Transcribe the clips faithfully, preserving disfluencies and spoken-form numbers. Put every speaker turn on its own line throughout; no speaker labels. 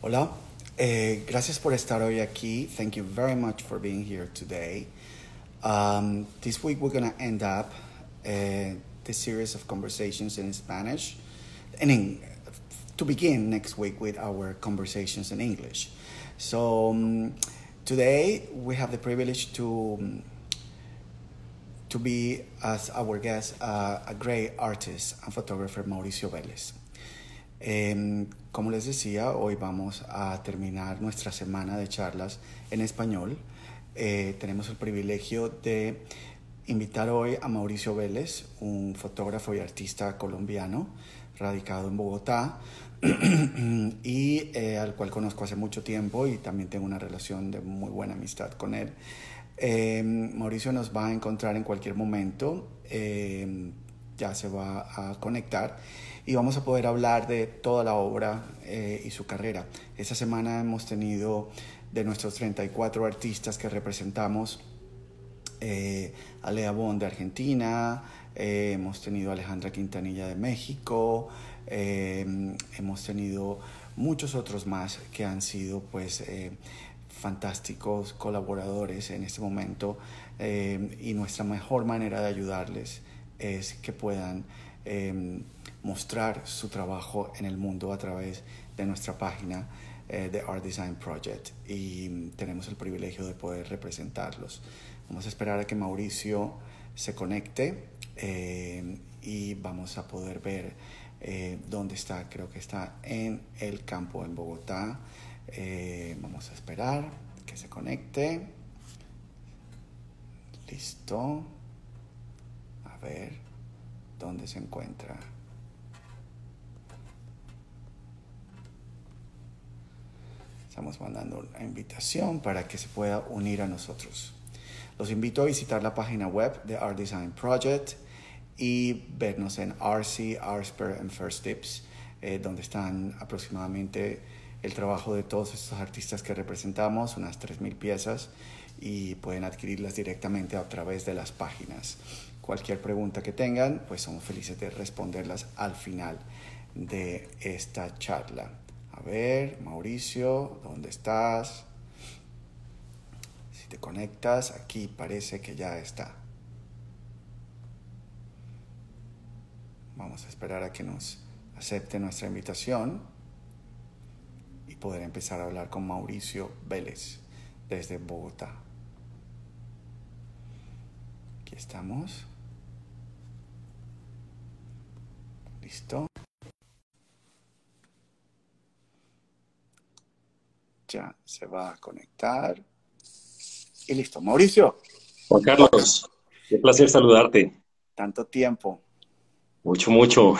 Hola, eh, gracias por estar hoy aquí. Thank you very much for being here today. Um, this week we're going to end up uh, this series of conversations in Spanish, and in, to begin next week with our conversations in English. So um, today we have the privilege to um, to be as our guest uh, a great artist and photographer, Mauricio Vélez. Eh, como les decía, hoy vamos a terminar nuestra semana de charlas en español. Eh, tenemos el privilegio de invitar hoy a Mauricio Vélez, un fotógrafo y artista colombiano radicado en Bogotá y eh, al cual conozco hace mucho tiempo y también tengo una relación de muy buena amistad con él. Eh, Mauricio nos va a encontrar en cualquier momento, eh, ya se va a conectar y vamos a poder hablar de toda la obra eh, y su carrera. Esta semana hemos tenido de nuestros treinta y cuatro artistas que representamos eh, a Lea Bon de Argentina, eh, hemos tenido a Alejandra Quintanilla de México, eh, hemos tenido muchos otros más que han sido pues eh, fantásticos colaboradores en este momento eh, y nuestra mejor manera de ayudarles es que puedan eh, mostrar su trabajo en el mundo a través de nuestra página eh, de Art Design Project y tenemos el privilegio de poder representarlos. Vamos a esperar a que Mauricio se conecte eh, y vamos a poder ver eh, dónde está. Creo que está en el campo en Bogotá. Eh, vamos a esperar que se conecte. Listo. A ver dónde se encuentra. Estamos mandando una invitación para que se pueda unir a nosotros. Los invito a visitar la página web de Art Design Project y vernos en R C, Artsper and First Tips, eh, donde están aproximadamente el trabajo de todos estos artistas que representamos, unas tres mil piezas, y pueden adquirirlas directamente a través de las páginas. Cualquier pregunta que tengan, pues somos felices de responderlas al final de esta charla. A ver, Mauricio, ¿dónde estás? Si te conectas, aquí parece que ya está. Vamos a esperar a que nos acepte nuestra invitación y poder empezar a hablar con Mauricio Vélez desde Bogotá. Aquí estamos. ¿Listo? Ya se va a conectar. Y listo. Mauricio.
Juan Carlos, qué placer saludarte.
Tanto tiempo.
Mucho, mucho.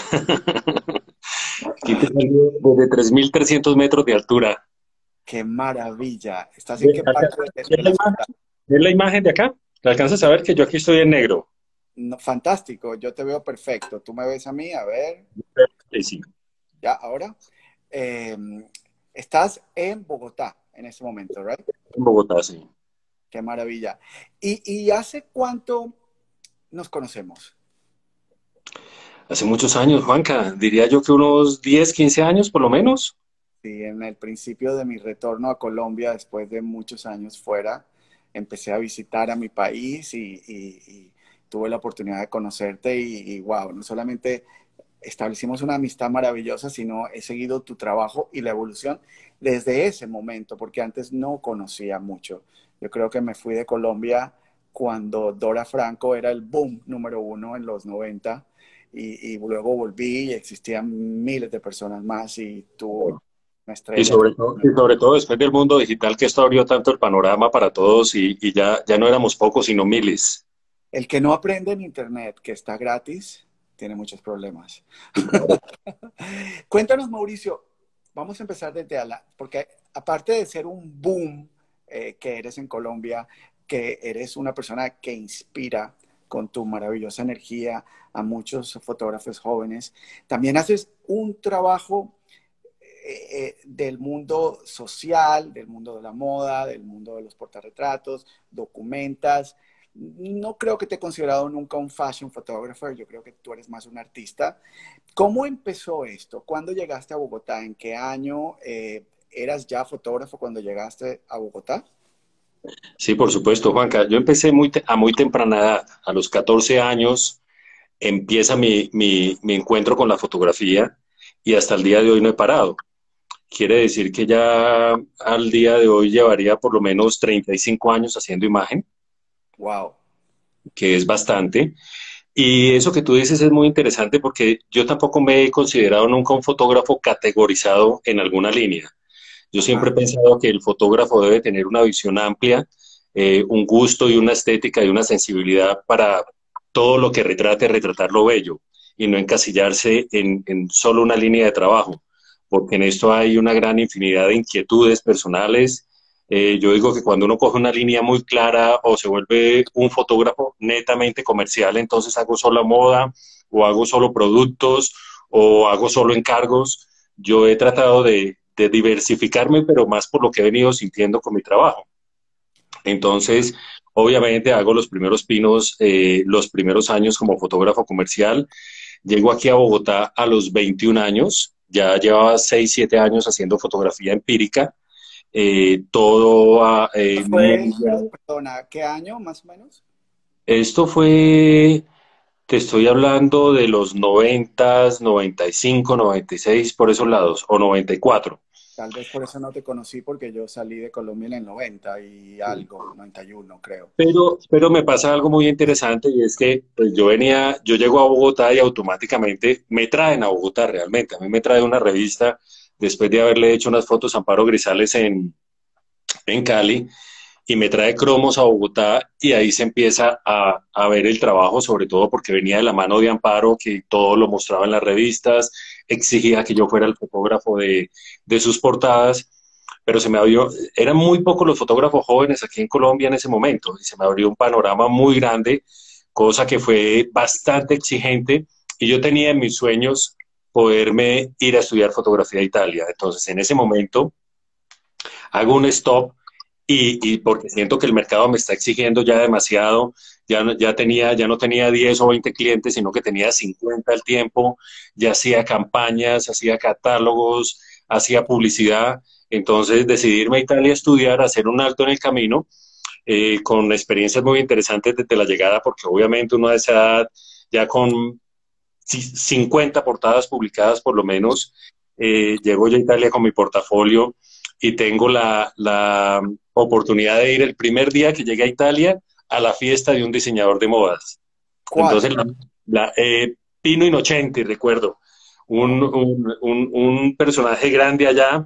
Aquí te saludo desde tres mil trescientos metros de altura.
¡Qué maravilla! ¿Estás en
Ve,
qué
acá,
parte de
¿ves la
la
imagen?
ciudad?
¿Ves la imagen de acá? ¿Te alcanzas a ver que yo aquí estoy en negro?
No, fantástico, yo te veo perfecto. ¿Tú me ves a mí? A ver,
Sí, sí,
ya, ahora. Eh, estás en Bogotá en este momento, ¿right?
en Bogotá, sí.
¡Qué maravilla! ¿Y, y hace cuánto nos conocemos?
Hace muchos años, Juanca, diría yo que unos diez, quince años por lo menos.
Sí, en el principio de mi retorno a Colombia, después de muchos años fuera, empecé a visitar a mi país y, y- y tuve la oportunidad de conocerte y, y wow, no solamente establecimos una amistad maravillosa, sino he seguido tu trabajo y la evolución desde ese momento, porque antes no conocía mucho. Yo creo que me fui de Colombia cuando Dora Franco era el boom número uno en los noventa y, y luego volví y existían miles de personas más y tú una
Y
estrella.
sobre todo, y sobre todo después del mundo digital que esto abrió tanto el panorama para todos y, y ya, ya no éramos pocos, sino miles.
El que no aprende en Internet, que está gratis, tiene muchos problemas.
Sí, claro.
Cuéntanos, Mauricio, vamos a empezar desde ala, porque aparte de ser un boom eh, que eres en Colombia, que eres una persona que inspira con tu maravillosa energía a muchos fotógrafos jóvenes, también haces un trabajo eh, eh, del mundo social, del mundo de la moda, del mundo de los portarretratos, documentas. No creo que te he considerado nunca un fashion photographer, yo creo que tú eres más un artista. ¿Cómo empezó esto? ¿Cuándo llegaste a Bogotá? ¿En qué año? Eh, ¿eras ya fotógrafo cuando llegaste a Bogotá?
Sí, por supuesto, Juanca. Yo empecé muy te- a muy temprana edad. A los catorce años empieza mi, mi, mi encuentro con la fotografía y hasta el día de hoy no he parado. Quiere decir que ya al día de hoy llevaría por lo menos treinta y cinco años haciendo imagen,
Wow.
que es bastante. Y eso que tú dices es muy interesante porque yo tampoco me he considerado nunca un fotógrafo categorizado en alguna línea. Yo siempre he
Ajá.
pensado que el fotógrafo debe tener una visión amplia, eh, un gusto y una estética y una sensibilidad para todo lo que retrate, retratar lo bello y no encasillarse en, en solo una línea de trabajo, porque en esto hay una gran infinidad de inquietudes personales. Eh, yo digo que cuando uno coge una línea muy clara o se vuelve un fotógrafo netamente comercial, entonces hago solo moda o hago solo productos o hago solo encargos. Yo he tratado de, de diversificarme, pero más por lo que he venido sintiendo con mi trabajo. Entonces, obviamente hago los primeros pinos, eh, los primeros años como fotógrafo comercial. Llego aquí a Bogotá a los veintiún años, ya llevaba seis siete años haciendo fotografía empírica, eh, todo a, eh,
Fue,
muy...
pero, perdona, ¿qué año más o menos?
Esto fue, te estoy hablando de los noventas, noventa y cinco, noventa y seis, por esos lados, o noventa y cuatro.
Tal vez por eso no te conocí, porque yo salí de Colombia en el noventa y algo, noventa y uno creo.
Pero, pero me pasa algo muy interesante y es que pues, yo venía, yo llego a Bogotá y automáticamente me traen a Bogotá realmente. A mí me trae una revista después de haberle hecho unas fotos a Amparo Grisales en, en Cali y me trae cromos a Bogotá y ahí se empieza a, a ver el trabajo, sobre todo porque venía de la mano de Amparo, que todo lo mostraba en las revistas, exigía que yo fuera el fotógrafo de, de sus portadas, pero se me abrió, eran muy pocos los fotógrafos jóvenes aquí en Colombia en ese momento y se me abrió un panorama muy grande, cosa que fue bastante exigente y yo tenía en mis sueños poderme ir a estudiar fotografía a Italia. Entonces, en ese momento hago un stop y, y, porque siento que el mercado me está exigiendo ya demasiado, ya no, ya tenía, ya no tenía diez o veinte clientes, sino que tenía cincuenta al tiempo, ya hacía campañas, hacía catálogos, hacía publicidad, entonces decidirme a Italia a estudiar, hacer un alto en el camino, eh, con experiencias muy interesantes desde la llegada, porque obviamente uno a esa edad, ya con cincuenta portadas publicadas por lo menos, eh, llego yo a Italia con mi portafolio y tengo la, la oportunidad de ir el primer día que llegué a Italia a la fiesta de un diseñador de modas.
¿Cuál?
Entonces, la, la, eh, Pino Innocenti, recuerdo, un,
Wow.
un, un, un, personaje grande allá,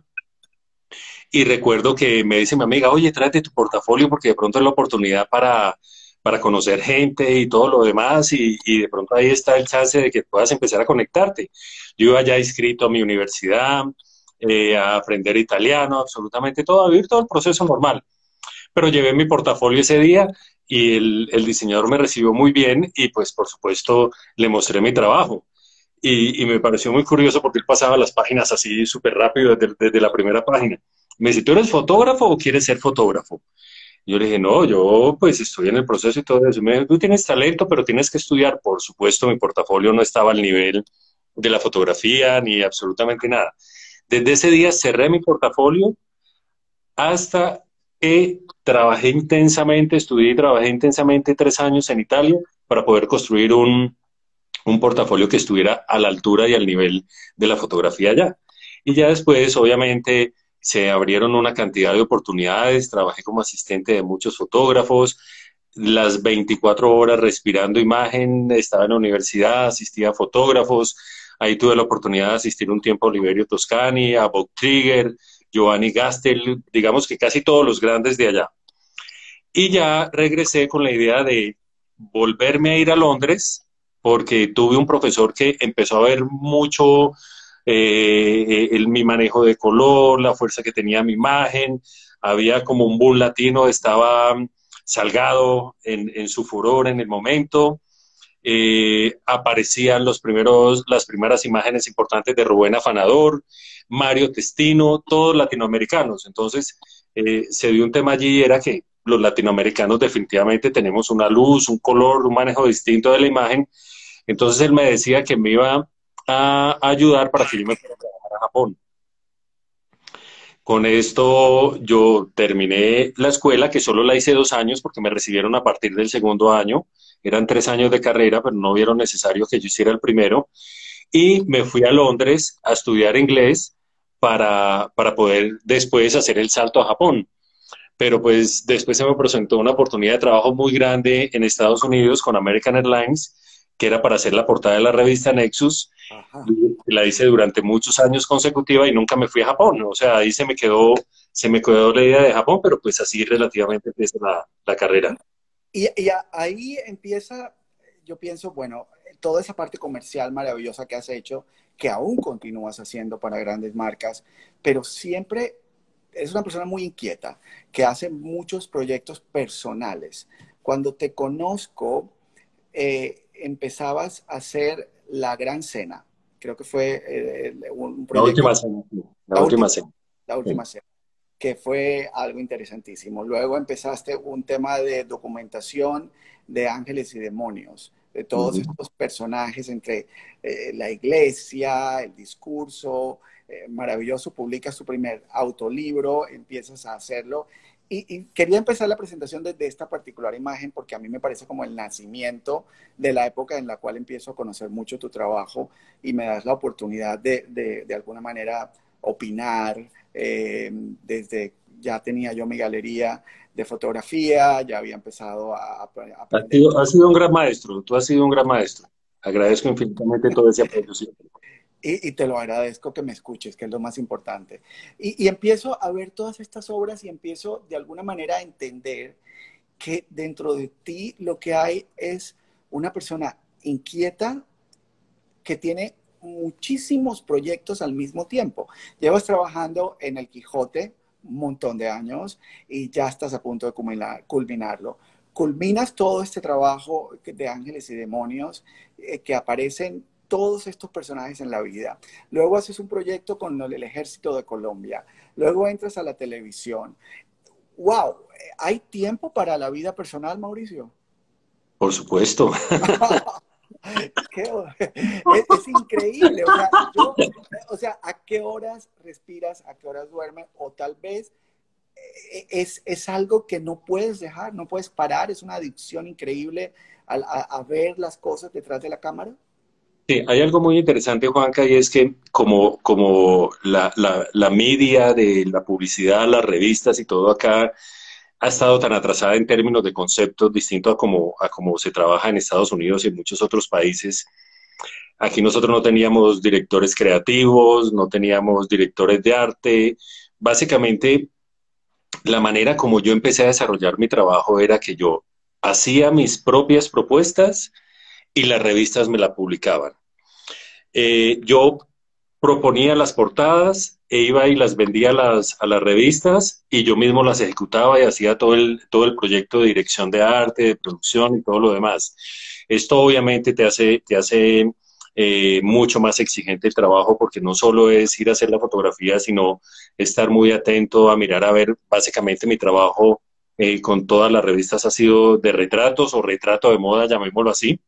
y recuerdo que me dice mi amiga, oye, tráete tu portafolio porque de pronto es la oportunidad para, para conocer gente y todo lo demás, y, y de pronto ahí está el chance de que puedas empezar a conectarte. Yo iba ya inscrito a mi universidad, eh, a aprender italiano, absolutamente todo, a vivir todo el proceso normal. Pero llevé mi portafolio ese día y el, el diseñador me recibió muy bien y pues por supuesto le mostré mi trabajo. Y, y me pareció muy curioso porque él pasaba las páginas así súper rápido desde, desde la primera página. Me dice, ¿tú eres fotógrafo o quieres ser fotógrafo? Y yo le dije, no, yo pues estoy en el proceso y todo eso. Y me dijo, tú tienes talento, pero tienes que estudiar. Por supuesto, mi portafolio no estaba al nivel de la fotografía ni absolutamente nada. Desde ese día cerré mi portafolio hasta que trabajé intensamente, estudié y trabajé intensamente tres años en Italia para poder construir un, un portafolio que estuviera a la altura y al nivel de la fotografía allá. Y ya después, obviamente, se abrieron una cantidad de oportunidades, trabajé como asistente de muchos fotógrafos, las veinticuatro horas respirando imagen, estaba en la universidad, asistía a fotógrafos, ahí tuve la oportunidad de asistir un tiempo a Oliverio Toscani, a Bob Trigger, Giovanni Gastel, digamos que casi todos los grandes de allá. Y ya regresé con la idea de volverme a ir a Londres, porque tuve un profesor que empezó a ver mucho eh, el, mi manejo de color, la fuerza que tenía mi imagen, había como un boom latino, estaba Salgado en, en su furor en el momento, eh, aparecían los primeros, las primeras imágenes importantes de Rubén Afanador, Mario Testino, todos latinoamericanos. Entonces, eh, se dio un tema allí, era que los latinoamericanos definitivamente tenemos una luz, un color, un manejo distinto de la imagen. Entonces él me decía que me iba a ayudar para que yo me fuera a trabajar a Japón. Con esto yo terminé la escuela, que solo la hice dos años porque me recibieron a partir del segundo año. Eran tres años de carrera, pero no vieron necesario que yo hiciera el primero. Y me fui a Londres a estudiar inglés para, para poder después hacer el salto a Japón. Pero pues después se me presentó una oportunidad de trabajo muy grande en Estados Unidos con American Airlines, que era para hacer la portada de la revista Nexus.
Ajá.
La hice durante muchos años consecutiva y nunca me fui a Japón. O sea, ahí se me quedó, se me quedó la idea de Japón, pero pues así relativamente empieza la, la carrera.
Y, y a- ahí empieza, yo pienso, bueno, toda esa parte comercial maravillosa que has hecho, que aún continúas haciendo para grandes marcas, pero siempre es una persona muy inquieta, que hace muchos proyectos personales. Cuando te conozco, eh, empezabas a hacer La Gran Cena. Creo que fue eh, un
La
proyecto,
última cena, sí, la
la
última
última,
cena.
la
Sí.
última cena, que fue algo interesantísimo. Luego empezaste un tema de documentación de ángeles y demonios, de todos
Ujú.
estos personajes entre eh, la iglesia, el discurso, eh, maravilloso, publicas tu primer autolibro, empiezas a hacerlo. Y, y, quería empezar la presentación desde esta particular imagen porque a mí me parece como el nacimiento de la época en la cual empiezo a conocer mucho tu trabajo y me das la oportunidad de, de, de alguna manera opinar. Eh, desde ya tenía yo mi galería de fotografía, ya había empezado a, a
Has
aprender.
sido, has sido un gran maestro, tú has sido un gran maestro. Agradezco infinitamente todo ese apoyo siempre.
Y, y, te lo agradezco que me escuches, que es lo más importante. Y, y empiezo a ver todas estas obras y empiezo de alguna manera a entender que dentro de ti lo que hay es una persona inquieta que tiene muchísimos proyectos al mismo tiempo. Llevas trabajando en el Quijote un montón de años y ya estás a punto de culminar, culminarlo. Culminas todo este trabajo de ángeles y demonios eh, que aparecen todos estos personajes en la vida. Luego haces un proyecto con el Ejército de Colombia. Luego entras a la televisión. ¡Wow! ¿Hay tiempo para la vida personal, Mauricio?
Por supuesto.
Qué, es, es, increíble, o sea, yo, o sea, ¿a qué horas respiras? ¿A qué horas duermes? O tal vez es, es algo que no puedes dejar, no puedes parar, es una adicción increíble a, a, a ver las cosas detrás de la cámara.
Sí, hay algo muy interesante, Juanca, y es que como, como la, la, la media de la publicidad, las revistas y todo acá ha estado tan atrasada en términos de conceptos distintos a como, a como se trabaja en Estados Unidos y en muchos otros países. Aquí nosotros no teníamos directores creativos, no teníamos directores de arte. Básicamente, la manera como yo empecé a desarrollar mi trabajo era que yo hacía mis propias propuestas y las revistas me la publicaban. Eh, yo proponía las portadas e iba y las vendía a las, a las revistas y yo mismo las ejecutaba y hacía todo el, todo el proyecto de dirección de arte, de producción y todo lo demás. Esto obviamente te hace, te hace eh, mucho más exigente el trabajo porque no solo es ir a hacer la fotografía, sino estar muy atento a mirar a ver, básicamente mi trabajo eh, con todas las revistas ha sido de retratos o retrato de moda, llamémoslo así.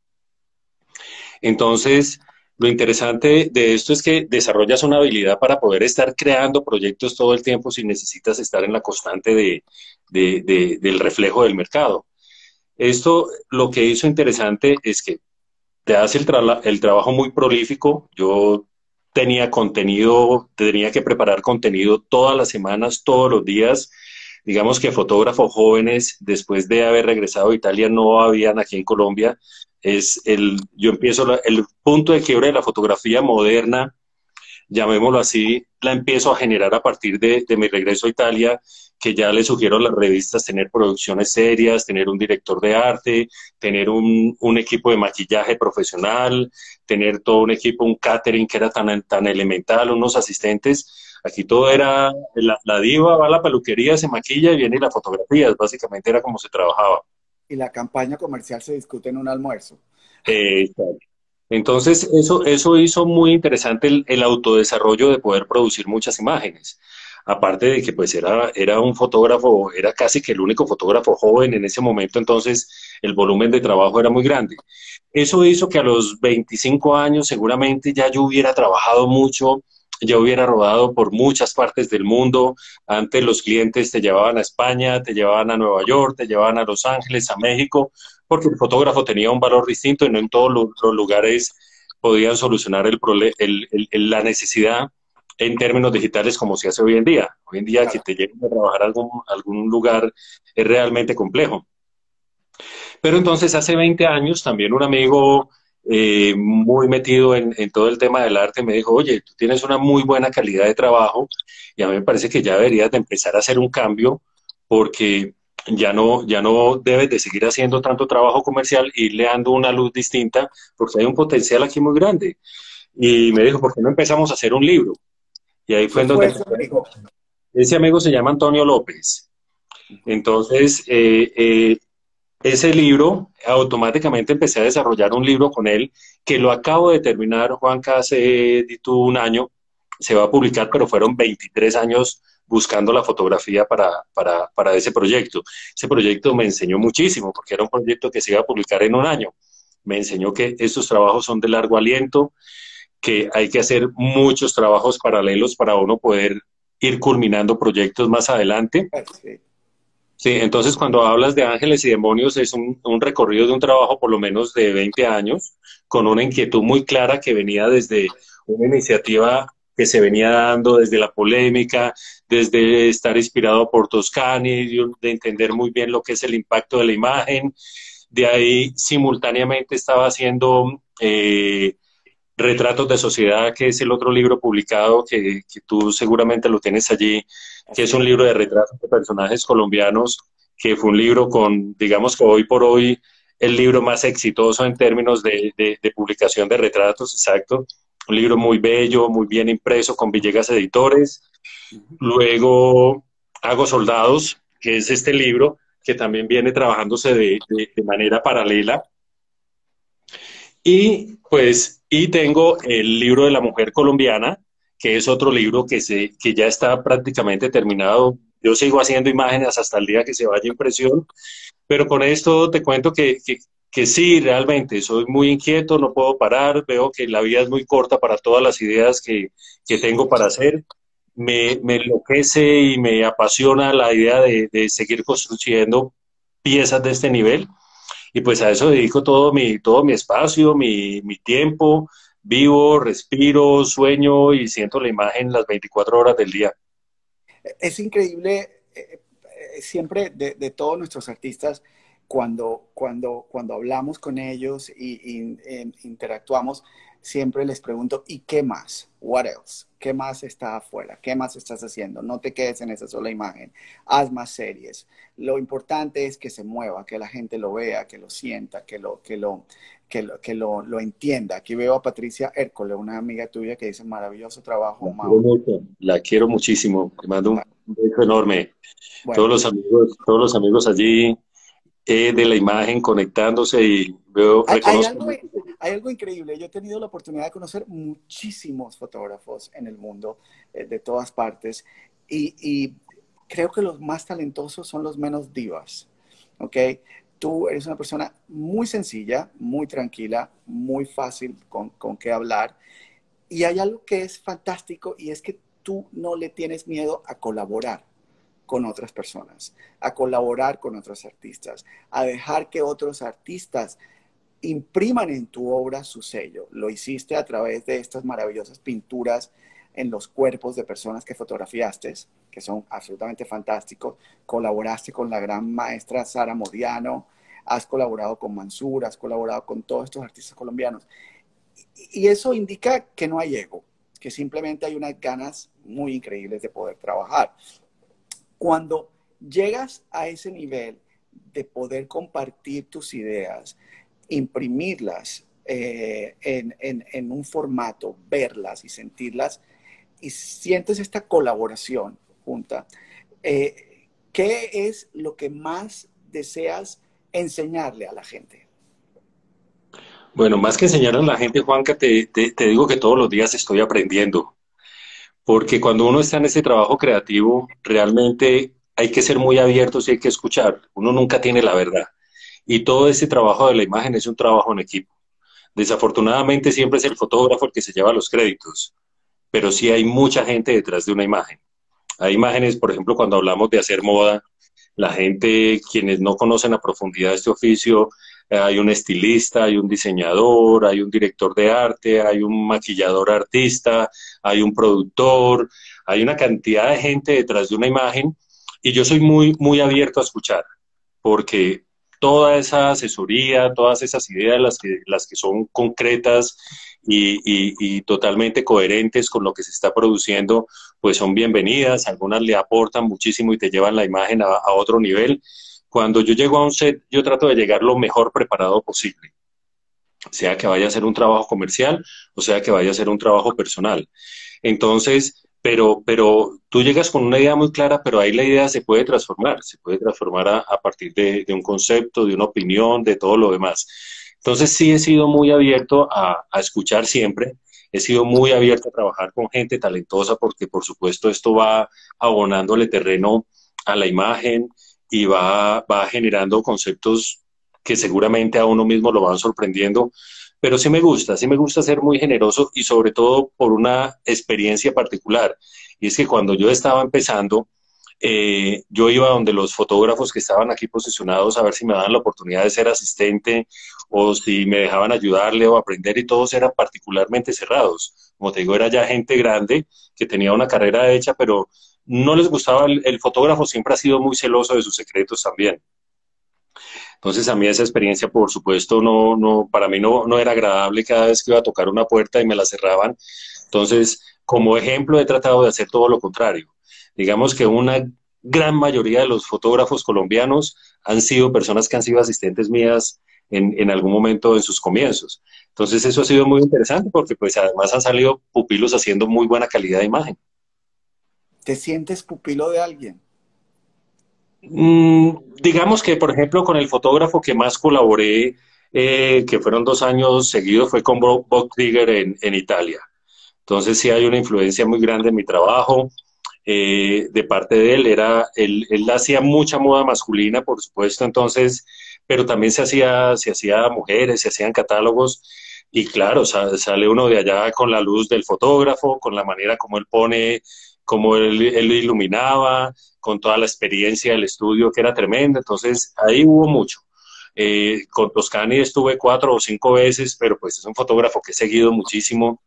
Entonces, lo interesante de esto es que desarrollas una habilidad para poder estar creando proyectos todo el tiempo sin necesitas estar en la constante de, de, de, del reflejo del mercado. Esto lo que hizo interesante es que te hace el, tra el trabajo muy prolífico. Yo tenía contenido, tenía que preparar contenido todas las semanas, todos los días. Digamos que fotógrafos jóvenes, después de haber regresado a Italia, no habían aquí en Colombia. Es el, yo empiezo la, el punto de quiebre de la fotografía moderna, llamémoslo así, la empiezo a generar a partir de, de mi regreso a Italia, que ya le sugiero a las revistas tener producciones serias, tener un director de arte, tener un, un equipo de maquillaje profesional, tener todo un equipo, un catering que era tan, tan elemental, unos asistentes. Aquí todo era, la, la diva va a la peluquería, se maquilla y viene la fotografía, básicamente era como se trabajaba.
Y la campaña comercial se discute en un almuerzo.
Eh, Entonces, eso, eso hizo muy interesante el, el autodesarrollo de poder producir muchas imágenes. Aparte de que pues era, era un fotógrafo, era casi que el único fotógrafo joven en ese momento, entonces el volumen de trabajo era muy grande. Eso hizo que a los veinticinco años seguramente ya yo hubiera trabajado mucho ya hubiera rodado por muchas partes del mundo. Antes los clientes te llevaban a España, te llevaban a Nueva York, te llevaban a Los Ángeles, a México, porque el fotógrafo tenía un valor distinto y no en todos los, los lugares podían solucionar el, prole- el, el, el, la necesidad en términos digitales como se hace hoy en día. Hoy en día que
Claro.
te lleguen a trabajar a algún, algún lugar es realmente complejo. Pero entonces hace veinte años también un amigo eh, muy metido en, en, todo el tema del arte me dijo, oye, tú tienes una muy buena calidad de trabajo y a mí me parece que ya deberías de empezar a hacer un cambio porque ya no, ya no debes de seguir haciendo tanto trabajo comercial, irle dando una luz distinta porque hay un potencial aquí muy grande. Y me dijo, ¿por qué no empezamos a hacer un libro? Y ahí fue
¿Quién
en
fue
donde...
ese amigo?
Ese amigo se llama Antonio López.
Ujú.
Entonces, eh, eh, ese libro, automáticamente empecé a desarrollar un libro con él, que lo acabo de terminar, Juanca, hace tú, un año, se va a publicar, pero fueron veintitrés años buscando la fotografía para, para, para ese proyecto. Ese proyecto me enseñó muchísimo, porque era un proyecto que se iba a publicar en un año. Me enseñó que estos trabajos son de largo aliento, que hay que hacer muchos trabajos paralelos para uno poder ir culminando proyectos más adelante.
Eh, Sí.
Sí, entonces cuando hablas de ángeles y demonios es un, un recorrido de un trabajo por lo menos de veinte años, con una inquietud muy clara que venía desde una iniciativa que se venía dando desde la polémica, desde estar inspirado por Toscani, de, de entender muy bien lo que es el impacto de la imagen. De ahí simultáneamente estaba haciendo eh, Retratos de Sociedad, que es el otro libro publicado que, que tú seguramente lo tienes allí, que es
Así
un
es.
libro de retratos de personajes colombianos, que fue un libro con, digamos que hoy por hoy, el libro más exitoso en términos de, de, de publicación de retratos, exacto. Un libro muy bello, muy bien impreso, con Villegas Editores.
Ujú.
Luego, Hago Soldados, que es este libro que también viene trabajándose de, de, de manera paralela. Y pues, y tengo el libro de la mujer colombiana, que es otro libro que, se, que ya está prácticamente terminado. Yo sigo haciendo imágenes hasta el día que se vaya a impresión, pero con esto te cuento que, que, que sí, realmente soy muy inquieto, no puedo parar, veo que la vida es muy corta para todas las ideas que, que tengo para hacer. Me, me enloquece y me apasiona la idea de, de seguir construyendo piezas de este nivel y pues a eso dedico todo mi, todo mi espacio, mi, mi tiempo, vivo, respiro, sueño y siento la imagen las veinticuatro horas del día.
Es increíble, eh, eh, siempre de, de todos nuestros artistas, cuando, cuando, cuando hablamos con ellos y, y, eh, interactuamos, siempre les pregunto, ¿y qué más? What else? ¿Qué más está afuera? ¿Qué más estás haciendo? No te quedes en esa sola imagen. Haz más series. Lo importante es que se mueva, que la gente lo vea, que lo sienta, que lo, que lo, que lo, que lo, lo entienda. Aquí veo a Patricia Hércole, una amiga tuya que dice, maravilloso trabajo,
La quiero
Mao.
mucho, la quiero muchísimo. Te mando un
Bueno,
beso enorme. Todos
bueno,
los amigos, todos los amigos allí eh, de la imagen conectándose y veo,
Hay, hay
reconozco
algo,
mucho.
hay algo increíble. Yo he tenido la oportunidad de conocer muchísimos fotógrafos en el mundo, eh, de todas partes, y, y creo que los más talentosos son los menos divas, ¿ok? Tú eres una persona muy sencilla, muy tranquila, muy fácil con, con qué hablar, y hay algo que es fantástico y es que tú no le tienes miedo a colaborar con otras personas, a colaborar con otros artistas, a dejar que otros artistas impriman en tu obra su sello. Lo hiciste a través de estas maravillosas pinturas en los cuerpos de personas que fotografiaste, que son absolutamente fantásticos. Colaboraste con la gran maestra Sara Modiano, has colaborado con Mansur, has colaborado con todos estos artistas colombianos. Y eso indica que no hay ego, que simplemente hay unas ganas muy increíbles de poder trabajar. Cuando llegas a ese nivel de poder compartir tus ideas, imprimirlas eh, en, en, en, un formato, verlas y sentirlas, y sientes esta colaboración junta, eh, ¿qué es lo que más deseas enseñarle a la gente?
Bueno, más que enseñar a la gente, Juanca, te, te, te digo que todos los días estoy aprendiendo. Porque cuando uno está en ese trabajo creativo, realmente hay que ser muy abiertos y hay que escuchar. Uno nunca tiene la verdad. Y todo ese trabajo de la imagen es un trabajo en equipo. Desafortunadamente siempre es el fotógrafo el que se lleva los créditos. pero sí hay mucha gente detrás de una imagen. Hay imágenes, por ejemplo, cuando hablamos de hacer moda, la gente, quienes no conocen a profundidad este oficio, eh, hay un estilista, hay un diseñador, hay un director de arte, hay un maquillador artista, hay un productor, hay una cantidad de gente detrás de una imagen y yo soy muy, muy abierto a escuchar, porque toda esa asesoría, todas esas ideas, las que, las que son concretas y, y, y totalmente coherentes con lo que se está produciendo, pues son bienvenidas, algunas le aportan muchísimo y te llevan la imagen a, a otro nivel. Cuando yo llego a un set, yo trato de llegar lo mejor preparado posible, sea que vaya a ser un trabajo comercial o sea que vaya a ser un trabajo personal. Entonces, pero, pero tú llegas con una idea muy clara, pero ahí la idea se puede transformar, se puede transformar a, a partir de, de, un concepto, de una opinión, de todo lo demás. Entonces sí he sido muy abierto a, a escuchar siempre, he sido muy abierto a trabajar con gente talentosa porque por supuesto esto va abonándole terreno a la imagen y va, va generando conceptos que seguramente a uno mismo lo van sorprendiendo, pero sí me gusta, sí me gusta ser muy generoso y sobre todo por una experiencia particular. Y es que cuando yo estaba empezando, eh, yo iba donde los fotógrafos que estaban aquí posicionados a ver si me daban la oportunidad de ser asistente o si me dejaban ayudarle o aprender y todos eran particularmente cerrados. Como te digo, era ya gente grande que tenía una carrera hecha, pero no les gustaba el, el fotógrafo, siempre ha sido muy celoso de sus secretos también. Entonces a mí esa experiencia, por supuesto, no, no, para mí no, no era agradable cada vez que iba a tocar una puerta y me la cerraban. Entonces, como ejemplo, he tratado de hacer todo lo contrario. Digamos que una gran mayoría de los fotógrafos colombianos han sido personas que han sido asistentes mías en, en algún momento en sus comienzos. Entonces eso ha sido muy interesante porque pues además han salido pupilos haciendo muy buena calidad de imagen.
¿Te sientes pupilo de alguien?
Mm, digamos que, por ejemplo, con el fotógrafo que más colaboré, eh, que fueron dos años seguidos, fue con Bob, Bob Krieger en, en Italia. Entonces sí hay una influencia muy grande en mi trabajo. Eh, de parte de él, era, él, él hacía mucha moda masculina, por supuesto, entonces, pero también se hacía, se hacía mujeres, se hacían catálogos, y claro, sa- sale uno de allá con la luz del fotógrafo, con la manera como él pone, como él, él iluminaba, con toda la experiencia del estudio, que era tremenda, entonces ahí hubo mucho. Eh, con Toscani estuve cuatro o cinco veces, pero pues es un fotógrafo que he seguido muchísimo,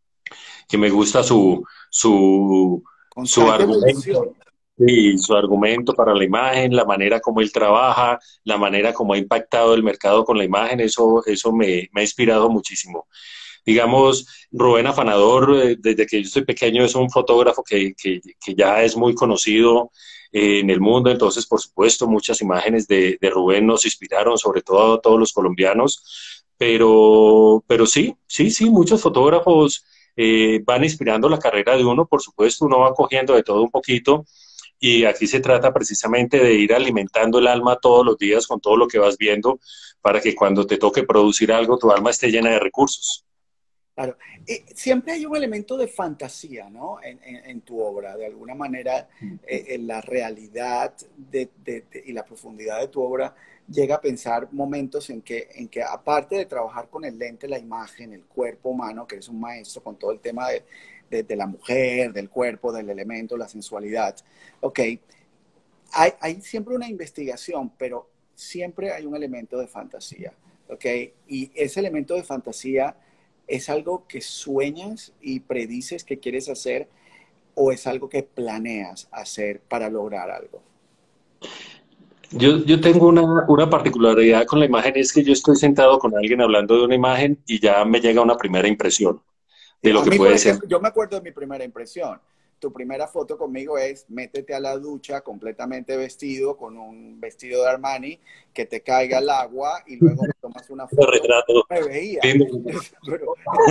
que me gusta su, su, su
Constante
argumento
evolución.
y su argumento para la imagen, la manera como él trabaja, la manera como ha impactado el mercado con la imagen, eso, eso me, me ha inspirado muchísimo. Digamos, Rubén Afanador, eh, desde que yo soy pequeño, es un fotógrafo que, que, que ya es muy conocido eh, en el mundo, entonces, por supuesto, muchas imágenes de, de Rubén nos inspiraron, sobre todo a todos los colombianos, pero, pero sí, sí, sí, muchos fotógrafos eh, van inspirando la carrera de uno, por supuesto, uno va cogiendo de todo un poquito y aquí se trata precisamente de ir alimentando el alma todos los días con todo lo que vas viendo para que cuando te toque producir algo, tu alma esté llena de recursos.
Claro. Y siempre hay un elemento de fantasía, ¿no? En, en, en tu obra. De alguna manera, eh, en la realidad de, de, de, y la profundidad de tu obra llega a pensar momentos en que, en que, aparte de trabajar con el lente, la imagen, el cuerpo humano, que eres un maestro con todo el tema de, de, de la mujer, del cuerpo, del elemento, la sensualidad, ok, hay, hay siempre una investigación, pero siempre hay un elemento de fantasía, ¿ok? Y ese elemento de fantasía es algo que sueñas y predices que quieres hacer o es algo que planeas hacer para lograr algo.
Yo, yo tengo una, una particularidad con la imagen, es que yo estoy sentado con alguien hablando de una imagen y ya me llega una primera impresión de lo
A
que
mí, por
puede ser.
ejemplo, yo me acuerdo de mi primera impresión. Tu primera foto conmigo es métete a la ducha completamente vestido con un vestido de Armani, que te caiga el agua y luego me tomas una
Ese
foto.
retrato.
Me veía.
Sí,
Pero,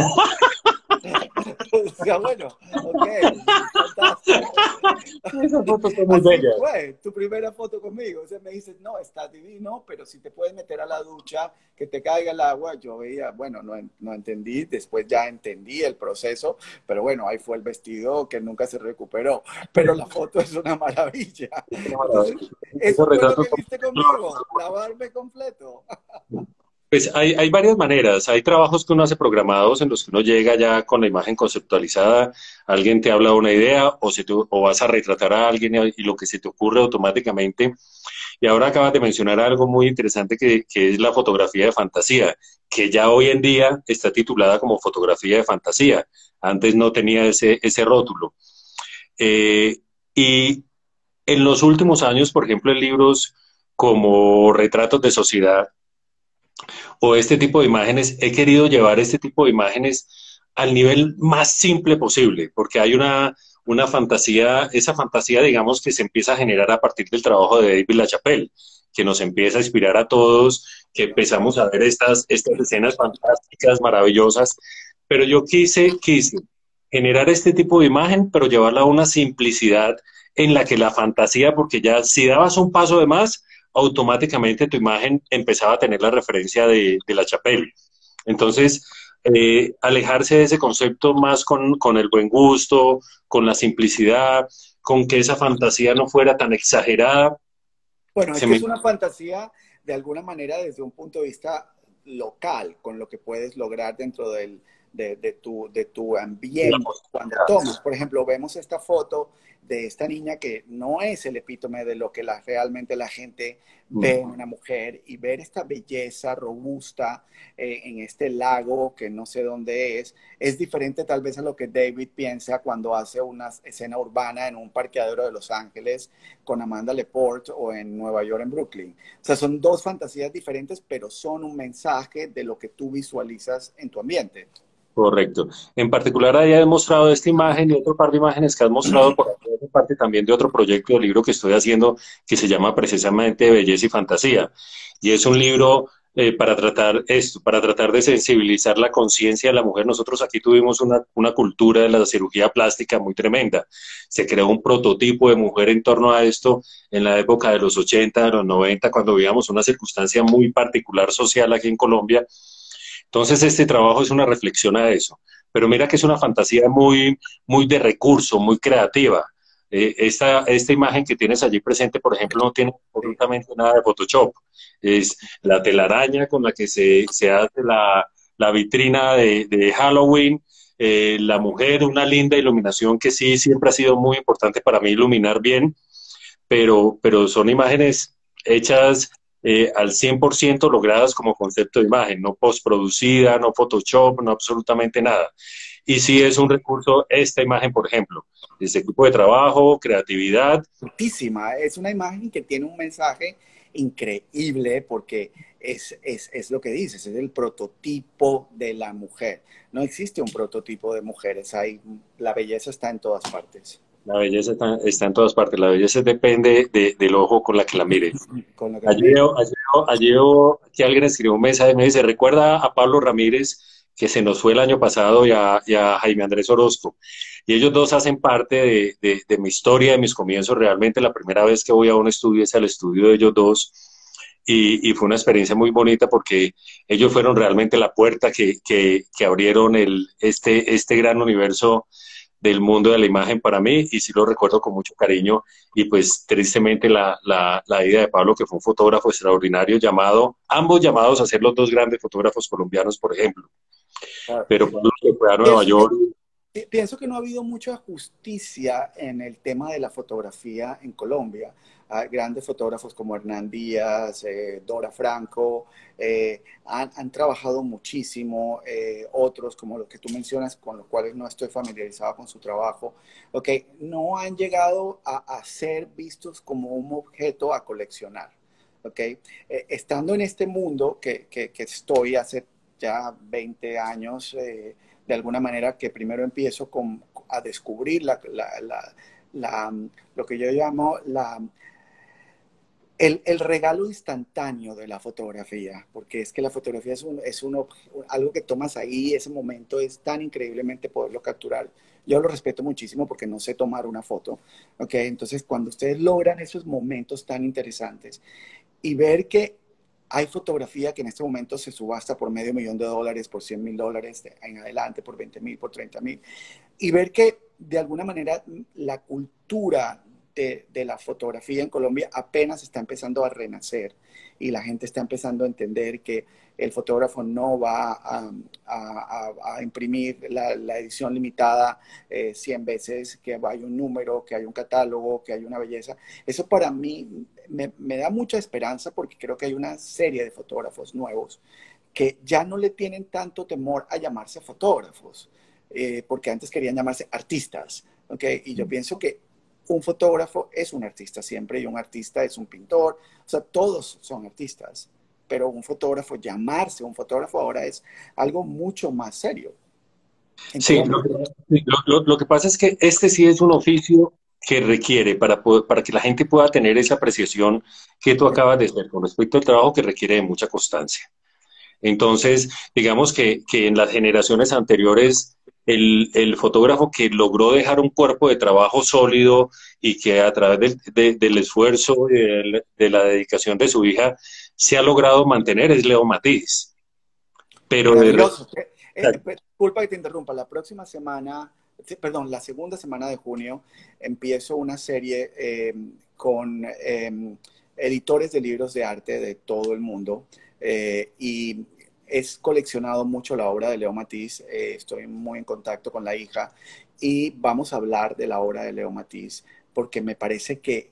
o sea, bueno, ok, fantástico.
esa foto está muy
Así
bella.
fue, tu primera foto conmigo. O sea, me dices, no, está divino, pero si te puedes meter a la ducha, que te caiga el agua, yo veía, bueno, no, no entendí, después ya entendí el proceso, pero bueno, ahí fue el vestido que nunca se recuperó. Pero la foto es una maravilla.
Qué
Entonces,
maravilla. Ese
eso fue lo
retrato
que
está
viste conmigo, lavarme completo.
Pues hay, hay varias maneras. Hay trabajos que uno hace programados en los que uno llega ya con la imagen conceptualizada, alguien te habla de una idea o, se te- o vas a retratar a alguien y, y lo que se te ocurre automáticamente. Y ahora acabas de mencionar algo muy interesante que, que es la fotografía de fantasía, que ya hoy en día está titulada como fotografía de fantasía. Antes no tenía ese, ese rótulo. Eh, y en los últimos años, por ejemplo, en libros como Retratos de Sociedad, o este tipo de imágenes, he querido llevar este tipo de imágenes al nivel más simple posible, porque hay una, una fantasía, esa fantasía, digamos, que se empieza a generar a partir del trabajo de David LaChapelle, que nos empieza a inspirar a todos, que empezamos a ver estas, estas escenas fantásticas, maravillosas, pero yo quise, quise generar este tipo de imagen, pero llevarla a una simplicidad en la que la fantasía, porque ya si dabas un paso de más, automáticamente tu imagen empezaba a tener la referencia de, de la Chapelle. Entonces, eh, alejarse de ese concepto más con, con el buen gusto, con la simplicidad, con que esa fantasía no fuera tan exagerada.
Bueno, es
Se
que
me...
es una fantasía de alguna manera desde un punto de vista local, con lo que puedes lograr dentro del, de, de, tu, de tu ambiente. Cuando tomas, por ejemplo, vemos esta foto de esta niña que no es el epítome de lo que la, realmente la gente ve en una mujer, y ver esta belleza robusta eh, en este lago que no sé dónde es, es diferente tal vez a lo que David piensa cuando hace una escena urbana en un parqueadero de Los Ángeles con Amanda Leport o en Nueva York, en Brooklyn. O sea, son dos fantasías diferentes, pero son un mensaje de lo que tú visualizas en tu ambiente.
Correcto. En particular, ahí he mostrado esta imagen y otro par de imágenes que has mostrado por aquí, hace parte también de otro proyecto de libro que estoy haciendo que se llama precisamente Belleza y Fantasía. Y es un libro eh, para tratar esto, para tratar de sensibilizar la conciencia de la mujer. Nosotros aquí tuvimos una, una cultura de la cirugía plástica muy tremenda. Se creó un prototipo de mujer en torno a esto en la época de los ochenta, de los noventa, cuando vivíamos una circunstancia muy particular social aquí en Colombia. Entonces, este trabajo es una reflexión a eso. Pero mira que es una fantasía muy, muy de recurso, muy creativa. Eh, esta, esta imagen que tienes allí presente, por ejemplo, no tiene
Sí.
absolutamente nada de Photoshop. Es la telaraña con la que se, se hace la, la vitrina de, de Halloween, eh, la mujer, una linda iluminación que sí siempre ha sido muy importante para mí iluminar bien, pero, pero son imágenes hechas eh, al cien por ciento logradas como concepto de imagen, no postproducida, no Photoshop, no absolutamente nada. Y sí es un recurso esta imagen, por ejemplo, ese equipo de trabajo, creatividad.
Muchísima. Es una imagen que tiene un mensaje increíble porque es, es, es lo que dices, es el prototipo de la mujer. No existe un prototipo de mujeres, hay, la belleza está en todas partes.
La belleza está, está en todas partes, la belleza depende de, del ojo con la que la mires.
Con lo que la
Allí
mires.
veo, allí veo, allí veo que alguien escribió un mensaje, me dice, recuerda a Pablo Ramírez, que se nos fue el año pasado, y a, y a Jaime Andrés Orozco. Y ellos dos hacen parte de, de, de mi historia, de mis comienzos. Realmente la primera vez que voy a un estudio es al estudio de ellos dos. Y, y fue una experiencia muy bonita porque ellos fueron realmente la puerta que, que, que abrieron el, este, este gran universo del mundo de la imagen para mí, y sí lo recuerdo con mucho cariño. Y pues tristemente la, la, la ida de Pablo, que fue un fotógrafo extraordinario, llamado, ambos llamados a ser los dos grandes fotógrafos colombianos, por ejemplo.
Claro.
Pero Pablo se fue a Nueva
Pienso que,
York.
pienso que no ha habido mucha justicia en el tema de la fotografía en Colombia. Hay grandes fotógrafos como Hernán Díaz, eh, Dora Franco, eh, han, han, trabajado muchísimo, eh, otros como los que tú mencionas, con los cuales no estoy familiarizado con su trabajo, okay, no han llegado a, a ser vistos como un objeto a coleccionar. Okay. Eh, estando en este mundo que, que, que estoy hace ya veinte años, eh, de alguna manera que primero empiezo con, a descubrir la, la, la, la, lo que yo llamo la, el, el, regalo instantáneo de la fotografía, porque es que la fotografía es, un, es un, algo que tomas ahí, ese momento es tan increíblemente poderlo capturar. Yo lo respeto muchísimo porque no sé tomar una foto, ¿ok? Entonces, cuando ustedes logran esos momentos tan interesantes y ver que hay fotografía que en este momento se subasta por medio millón de dólares, por cien mil dólares en adelante, por veinte mil, por treinta mil, y ver que de alguna manera la cultura de, de la fotografía en Colombia apenas está empezando a renacer y la gente está empezando a entender que el fotógrafo no va a, a, a, a imprimir la, la edición limitada eh, cien veces, que hay un número, que hay un catálogo, que hay una belleza. Eso para mí me, me da mucha esperanza porque creo que hay una serie de fotógrafos nuevos que ya no le tienen tanto temor a llamarse fotógrafos, eh, porque antes querían llamarse artistas, ¿ok? Y yo pienso que un fotógrafo es un artista siempre y un artista es un pintor, o sea, todos son artistas, pero un fotógrafo, llamarse un fotógrafo ahora es algo mucho más serio. En
Sí,
Colombia.
lo, que lo- lo- lo que pasa es que este sí es un oficio que requiere, para, poder- para que la gente pueda tener esa apreciación que tú acabas de hacer con respecto al trabajo, que requiere de mucha constancia. Entonces, digamos que, que en las generaciones anteriores, el, el fotógrafo que logró dejar un cuerpo de trabajo sólido y que a través del, de- del esfuerzo, de, de la dedicación de su hija, se ha logrado mantener es Leo Matiz. Pero de re-
Maravilloso. Eh, eh, eh, disculpa que te interrumpa. La próxima semana, sí, perdón, la segunda semana de junio, empiezo una serie eh, con eh, editores de libros de arte de todo el mundo eh, y es coleccionado mucho la obra de Leo Matiz. Eh, estoy muy en contacto con la hija y vamos a hablar de la obra de Leo Matiz porque me parece que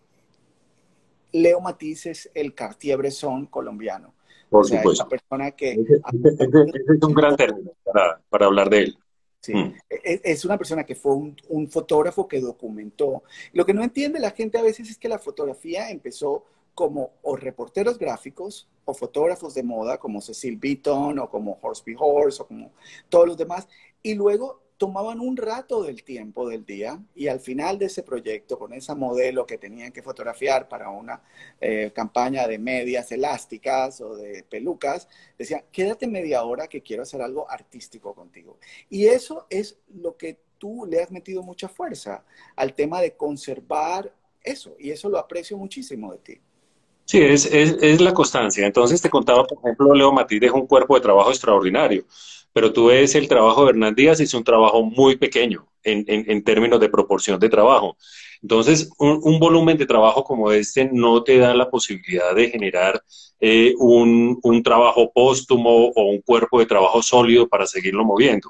Leo Matiz es el Cartier-Bresson colombiano. O
por
sea, es la
supuesto.
persona que
Ese, ese- ese es un gran término para, para hablar de él.
sí,
Mm.
es, es una persona que fue un, un fotógrafo que documentó. Lo que no entiende la gente a veces es que la fotografía empezó como o reporteros gráficos o fotógrafos de moda como Cecil Beaton o como Horsby Horse o como todos los demás, y luego tomaban un rato del tiempo del día y al final de ese proyecto, con esa modelo que tenían que fotografiar para una eh, campaña de medias elásticas o de pelucas, decían, quédate media hora que quiero hacer algo artístico contigo. Y eso es lo que tú le has metido mucha fuerza al tema de conservar eso, y eso lo aprecio muchísimo de ti.
Sí, es, es, es la constancia. Entonces te contaba, por ejemplo, Leo Matiz dejó un cuerpo de trabajo extraordinario, pero tú ves el trabajo de Hernán Díaz, hizo un trabajo muy pequeño en, en, en términos de proporción de trabajo. Entonces, un, un volumen de trabajo como este no te da la posibilidad de generar eh, un, un trabajo póstumo o un cuerpo de trabajo sólido para seguirlo moviendo.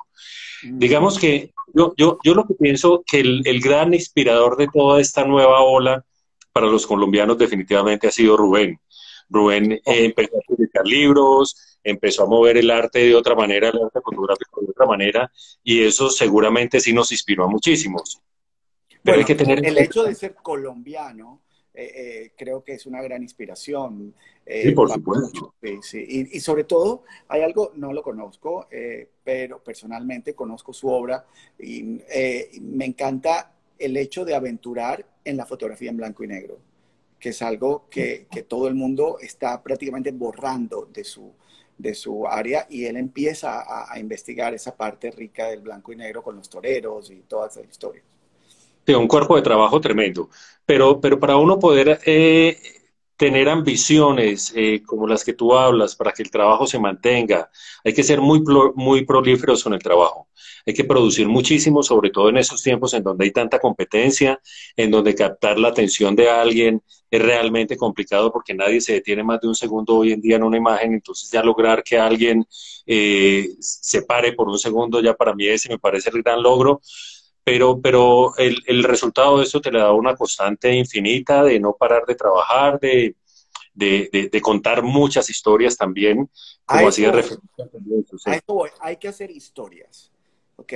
Mm.
Digamos que yo, yo, yo lo que pienso que el, el gran inspirador de toda esta nueva ola para los colombianos definitivamente ha sido Rubén. Rubén eh,
Oh,
empezó a publicar libros, empezó a mover el arte de otra manera, el arte fotográfico de otra manera, y eso seguramente sí nos inspiró a muchísimos. Pero hay
bueno,
que tener en
el
cuenta,
hecho de ser colombiano eh, eh, creo que es una gran inspiración
sí,
eh,
por
para muchos.
supuesto.
Sí, sí. Y, y sobre todo, hay algo, no lo conozco, eh, pero personalmente conozco su obra y eh, me encanta el hecho de aventurar en la fotografía en blanco y negro, que es algo que, que todo el mundo está prácticamente borrando de su, de su área y él empieza a, a investigar esa parte rica del blanco y negro con los toreros y toda esa historia.
De un cuerpo de trabajo tremendo. Pero, pero para uno poder eh, tener ambiciones eh, como las que tú hablas, para que el trabajo se mantenga, hay que ser muy, pro- muy prolíferos con el trabajo. Hay que producir muchísimo, sobre todo en esos tiempos en donde hay tanta competencia, en donde captar la atención de alguien es realmente complicado porque nadie se detiene más de un segundo hoy en día en una imagen. Entonces ya lograr que alguien eh, se pare por un segundo, ya para mí ese me parece el gran logro, pero, pero el, el resultado de esto te le da una constante infinita de no parar de trabajar, de, de, de, de contar muchas historias también,
A
como
eso
hacía
voy.
referencia también,
A
sí.
esto voy, hay que hacer historias, ¿ok?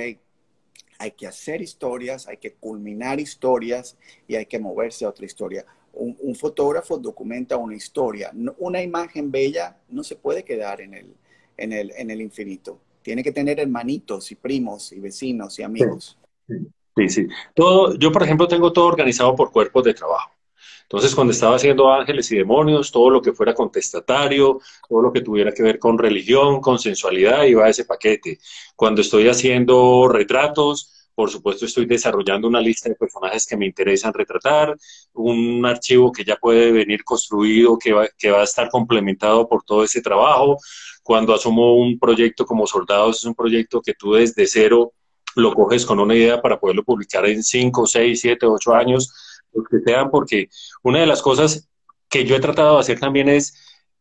Hay que hacer historias, hay que culminar historias y hay que moverse a otra historia. Un, un fotógrafo documenta una historia. No, una imagen bella no se puede quedar en el, en, el, en el infinito. Tiene que tener hermanitos y primos y vecinos y
Sí,
amigos.
sí, sí. Todo, yo, por ejemplo, tengo todo organizado por cuerpos de trabajo. Entonces, cuando estaba haciendo ángeles y demonios, todo lo que fuera contestatario, todo lo que tuviera que ver con religión, con sensualidad, iba a ese paquete. Cuando estoy haciendo retratos, por supuesto, estoy desarrollando una lista de personajes que me interesan retratar, un archivo que ya puede venir construido, que va, que va a estar complementado por todo ese trabajo. Cuando asumo un proyecto como Soldados, es un proyecto que tú desde cero lo coges con una idea para poderlo publicar en cinco, seis, siete, ocho años, los que sean, porque una de las cosas que yo he tratado de hacer también es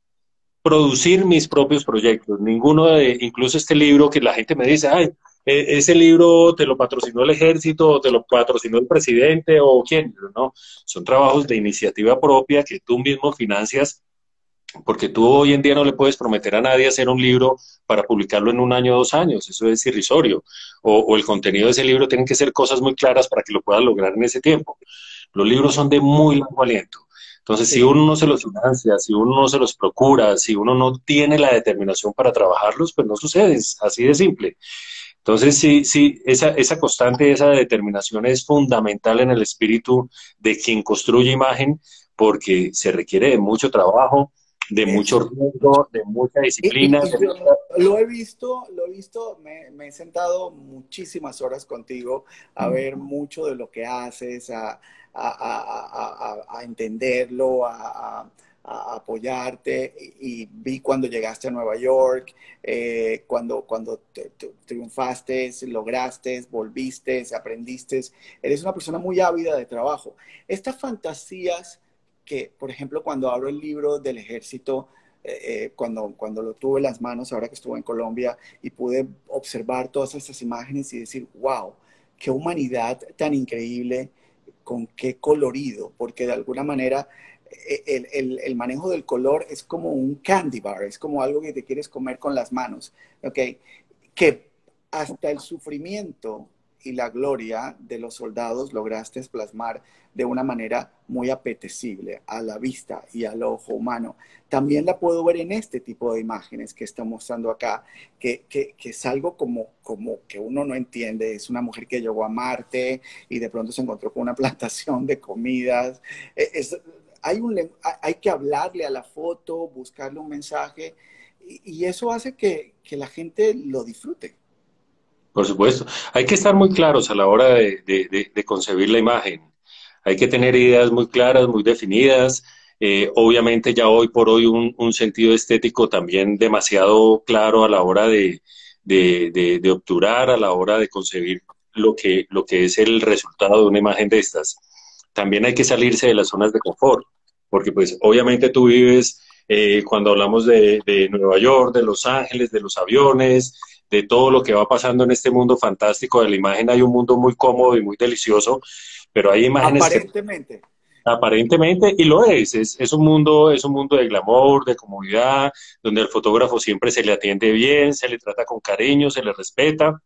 producir mis propios proyectos. Ninguno de, incluso este libro que la gente me dice, ay, e- ese libro te lo patrocinó el ejército, o te lo patrocinó el presidente, o quién, no, son trabajos de iniciativa propia que tú mismo financias, porque tú hoy en día no le puedes prometer a nadie hacer un libro para publicarlo en un año o dos años, eso es irrisorio, o, o el contenido de ese libro tienen que ser cosas muy claras para que lo puedas lograr en ese tiempo. Los libros son de muy largo aliento. Entonces, si
Sí.
uno no se los financia, si uno no se los procura, si uno no tiene la determinación para trabajarlos, pues no sucede, es así de simple. Entonces, sí, sí, esa, esa constante, esa determinación es fundamental en el espíritu de quien construye imagen, porque se requiere de mucho trabajo, de mucho
Eso.
riesgo, de mucha
Y, y-
disciplina,
y
de
yo
mucha...
lo he visto, lo he visto, me, me he sentado muchísimas horas contigo a ver mucho de lo que haces, a, a- a- a- a entenderlo, a, a- a apoyarte. Y, y vi cuando llegaste a Nueva York, eh, cuando, cuando te- te- triunfaste, lograste, volviste, aprendiste. Eres una persona muy ávida de trabajo. Estas fantasías que, por ejemplo, cuando abro el libro del ejército, eh, eh, cuando, cuando lo tuve en las manos, ahora que estuve en Colombia, y pude observar todas esas imágenes y decir, wow, qué humanidad tan increíble, con qué colorido, porque de alguna manera eh, el, el, el, manejo del color es como un candy bar, es como algo que te quieres comer con las manos, ¿ok? Que hasta el sufrimiento y la gloria de los soldados lograste plasmar de una manera muy apetecible a la vista y al ojo humano. También la puedo ver en este tipo de imágenes que está mostrando acá, que, que, que es algo como, como que uno no entiende. Es una mujer que llegó a Marte y de pronto se encontró con una plantación de comidas. Es, hay, un, hay que hablarle a la foto, buscarle un mensaje, y, y eso hace que, que la gente lo disfrute.
Por supuesto. Hay que estar muy claros a la hora de, de- de- de concebir la imagen. Hay que tener ideas muy claras, muy definidas. Eh, obviamente ya hoy por hoy un, un sentido estético también demasiado claro a la hora de, de, de- de obturar, a la hora de concebir lo que, lo que es el resultado de una imagen de estas. También hay que salirse de las zonas de confort, porque pues obviamente tú vives, eh, cuando hablamos de, de Nueva York, de Los Ángeles, de los aviones, de todo lo que va pasando en este mundo fantástico de la imagen. Hay un mundo muy cómodo y muy delicioso, pero hay imágenes que
Aparentemente.
aparentemente, y lo es, es, es un mundo, es un mundo de glamour, de comodidad, donde al fotógrafo siempre se le atiende bien, se le trata con cariño, se le respeta,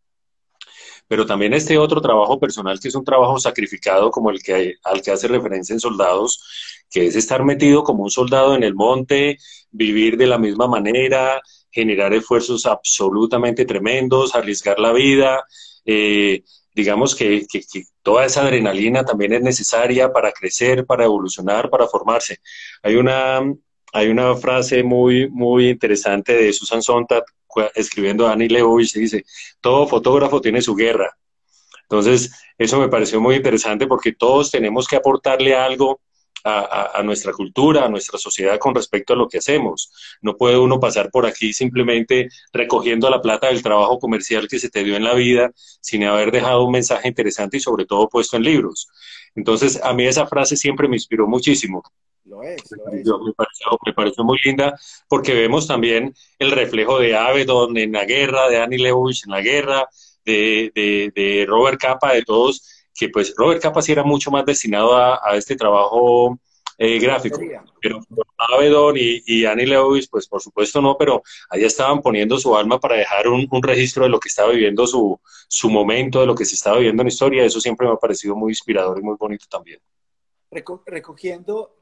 pero también este otro trabajo personal que es un trabajo sacrificado como el que hay, al que hace referencia en Soldados, que es estar metido como un soldado en el monte, vivir de la misma manera, generar esfuerzos absolutamente tremendos, arriesgar la vida. Eh, digamos que, que, que, toda esa adrenalina también es necesaria para crecer, para evolucionar, para formarse. Hay una, hay una frase muy, muy interesante de Susan Sontag escribiendo a Annie Leibovitz, dice, todo fotógrafo tiene su guerra. Entonces, eso me pareció muy interesante porque todos tenemos que aportarle algo a, a, a, nuestra cultura, a nuestra sociedad con respecto a lo que hacemos. No puede uno pasar por aquí simplemente recogiendo la plata del trabajo comercial que se te dio en la vida sin haber dejado un mensaje interesante y sobre todo puesto en libros. Entonces, a mí esa frase siempre me inspiró muchísimo.
Lo es,
Me
lo es.
pareció, me pareció, me pareció muy linda porque vemos también el reflejo de Avedon en la guerra, de Annie Leibovitz en la guerra, de, de, de Robert Capa, de todos, que pues Robert Capa sí era mucho más destinado a, a este trabajo eh, gráfico,
Reportería.
pero Avedon y, y Annie Leibovitz, pues por supuesto no, pero allá estaban poniendo su alma para dejar un, un registro de lo que estaba viviendo su, su momento, de lo que se estaba viviendo en la historia. Eso siempre me ha parecido muy inspirador y muy bonito también.
Reco recogiendo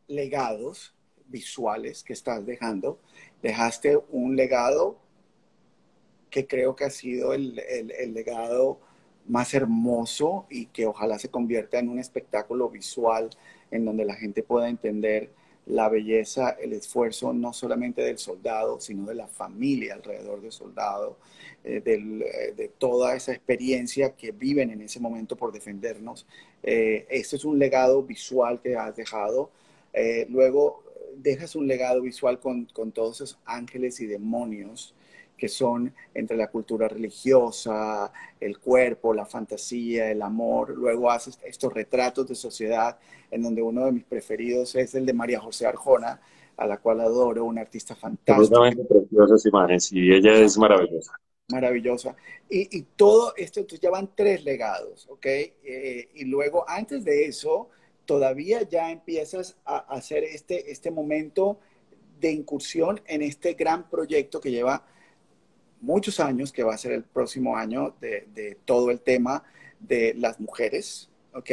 legados visuales que estás dejando, dejaste un legado que creo que ha sido el, el, el legado más hermoso y que ojalá se convierta en un espectáculo visual en donde la gente pueda entender la belleza, el esfuerzo no solamente del soldado, sino de la familia alrededor del soldado, eh, del, eh, de toda esa experiencia que viven en ese momento por defendernos. Eh, este es un legado visual que has dejado. Eh, luego dejas un legado visual con, con todos esos ángeles y demonios que son entre la cultura religiosa, el cuerpo, la fantasía, el amor. Luego haces estos retratos de sociedad, en donde uno de mis preferidos es el de María José Arjona, a la cual adoro, una artista fantástica,
Absolutamente preciosas imágenes y ella es maravillosa.
maravillosa. Y, y todo esto, entonces ya van tres legados, ¿ok? Eh, y luego, antes de eso, todavía ya empiezas a hacer este, este momento de incursión en este gran proyecto que lleva muchos años, que va a ser el próximo año, de, de todo el tema de las mujeres, ¿ok?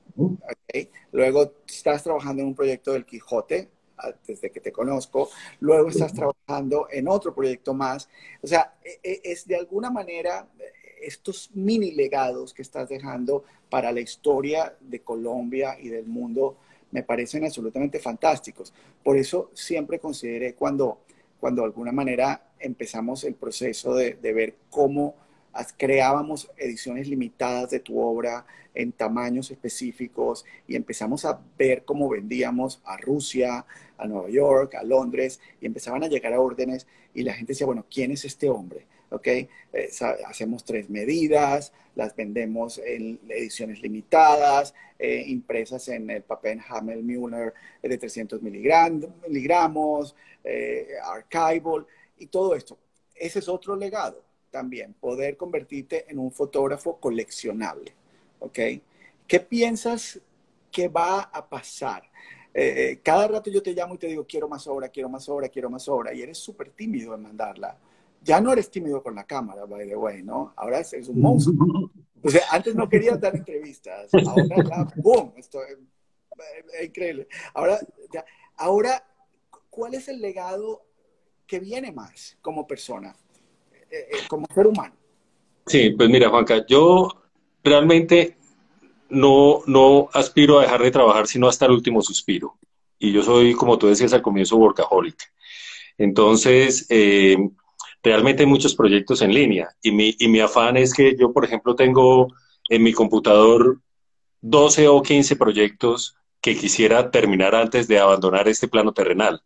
¿Ok? Luego estás trabajando en un proyecto del Quijote, desde que te conozco. Luego estás trabajando en otro proyecto más. O sea, es de alguna manera estos mini legados que estás dejando para la historia de Colombia y del mundo me parecen absolutamente fantásticos. Por eso siempre consideré cuando, cuando de alguna manera empezamos el proceso de, de ver cómo creábamos ediciones limitadas de tu obra en tamaños específicos y empezamos a ver cómo vendíamos a Rusia, a Nueva York, a Londres, y empezaban a llegar a órdenes y la gente decía, bueno, ¿quién es este hombre? ¿Ok? Eh, hacemos tres medidas, las vendemos en ediciones limitadas, eh, impresas en el papel Hamel-Müller de trescientos miligramos, eh, archival y todo esto. Ese es otro legado también, poder convertirte en un fotógrafo coleccionable, ¿ok? ¿Qué piensas que va a pasar? Eh, cada rato yo te llamo y te digo, quiero más obra, quiero más obra, quiero más obra, y eres súper tímido en mandarla. Ya no eres tímido con la cámara, by the way, ¿no? Ahora eres un monstruo. O sea, antes no querías dar entrevistas, ahora ya, ¡boom! Esto es, es increíble. Ahora, ya, ahora, ¿cuál es el legado que viene más como persona? Eh, eh, como ser humano.
Sí, pues mira, Juanca, yo realmente no, no aspiro a dejar de trabajar sino hasta el último suspiro. Y yo soy, como tú decías al comienzo, workaholic. Entonces, eh, realmente hay muchos proyectos en línea y mi, y mi afán es que yo, por ejemplo, tengo en mi computador doce o quince proyectos que quisiera terminar antes de abandonar este plano terrenal.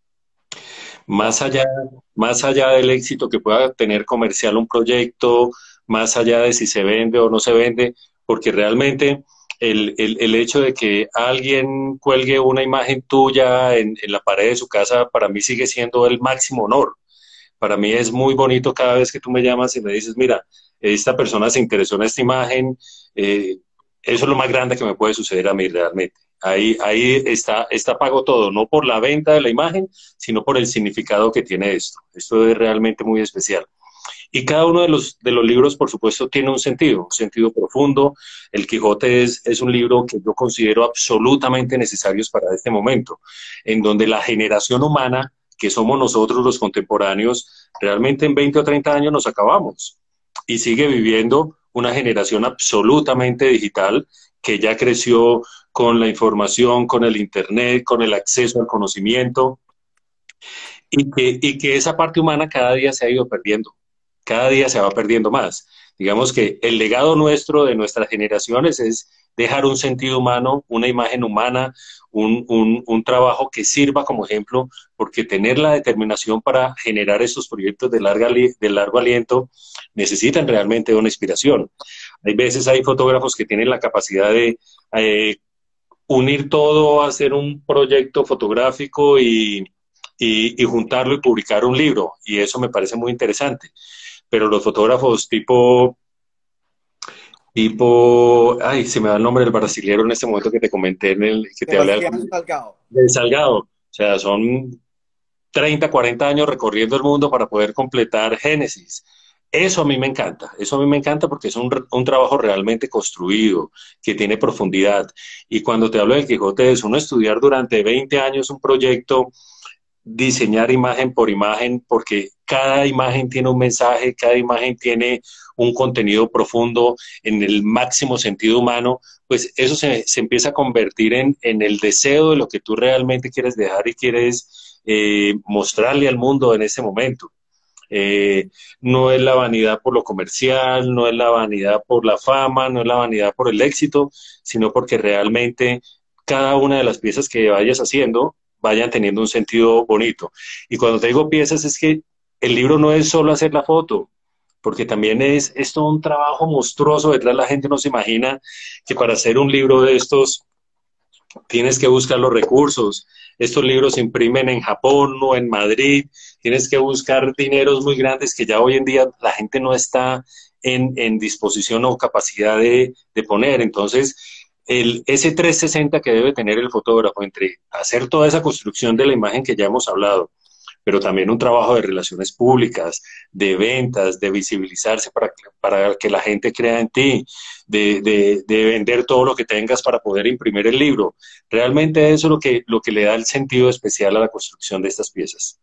Más
Wow.
allá, más allá del éxito que pueda tener comercial un proyecto, más allá de si se vende o no se vende, porque realmente el, el, el hecho de que alguien cuelgue una imagen tuya en, en la pared de su casa, para mí sigue siendo el máximo honor. Para mí es muy bonito cada vez que tú me llamas y me dices, mira, esta persona se interesó en esta imagen, eh, eso es lo más grande que me puede suceder a mí realmente. Ahí, ahí está, está pago todo, no por la venta de la imagen, sino por el significado que tiene esto. Esto es realmente muy especial. Y cada uno de los, de los libros, por supuesto, tiene un sentido, un sentido profundo. El Quijote es, es un libro que yo considero absolutamente necesario para este momento, en donde la generación humana, que somos nosotros los contemporáneos, realmente en veinte o treinta años nos acabamos y sigue viviendo una generación absolutamente digital que ya creció con la información, con el Internet, con el acceso al conocimiento y que, y que esa parte humana cada día se ha ido perdiendo, cada día se va perdiendo más. Digamos que el legado nuestro de nuestras generaciones es dejar un sentido humano, una imagen humana, un, un, un trabajo que sirva como ejemplo, porque tener la determinación para generar estos proyectos de, larga, de largo aliento necesitan realmente una inspiración. Hay veces hay fotógrafos que tienen la capacidad de eh, unir todo, hacer un proyecto fotográfico y, y, y juntarlo y publicar un libro, y eso me parece muy interesante. Pero los fotógrafos tipo, tipo, ay, se me da el nombre del brasilero en este momento que te comenté, en el que te hablé al
Sebastián
comienzo,
Salgado.
de Salgado, o sea, son treinta, cuarenta años recorriendo el mundo para poder completar Génesis. Eso a mí me encanta, eso a mí me encanta porque es un, un trabajo realmente construido, que tiene profundidad. Y cuando te hablo del Quijote, es uno estudiar durante veinte años un proyecto, diseñar imagen por imagen, porque cada imagen tiene un mensaje, cada imagen tiene un contenido profundo en el máximo sentido humano, pues eso se, se empieza a convertir en, en, el deseo de lo que tú realmente quieres dejar y quieres eh, mostrarle al mundo en ese momento. Eh, no es la vanidad por lo comercial, no es la vanidad por la fama, no es la vanidad por el éxito, sino porque realmente cada una de las piezas que vayas haciendo vayan teniendo un sentido bonito. Y cuando te digo piezas es que el libro no es solo hacer la foto, porque también es, es todo un trabajo monstruoso detrás. La gente no se imagina que para hacer un libro de estos tienes que buscar los recursos. Estos libros se imprimen en Japón o en Madrid, tienes que buscar dineros muy grandes que ya hoy en día la gente no está en, en disposición o capacidad de, de poner. Entonces, el, ese trescientos sesenta que debe tener el fotógrafo entre hacer toda esa construcción de la imagen que ya hemos hablado, pero también un trabajo de relaciones públicas, de ventas, de visibilizarse para, para que la gente crea en ti, de, de, de vender todo lo que tengas para poder imprimir el libro. Realmente eso es lo que, lo que le da el sentido especial a la construcción de estas piezas.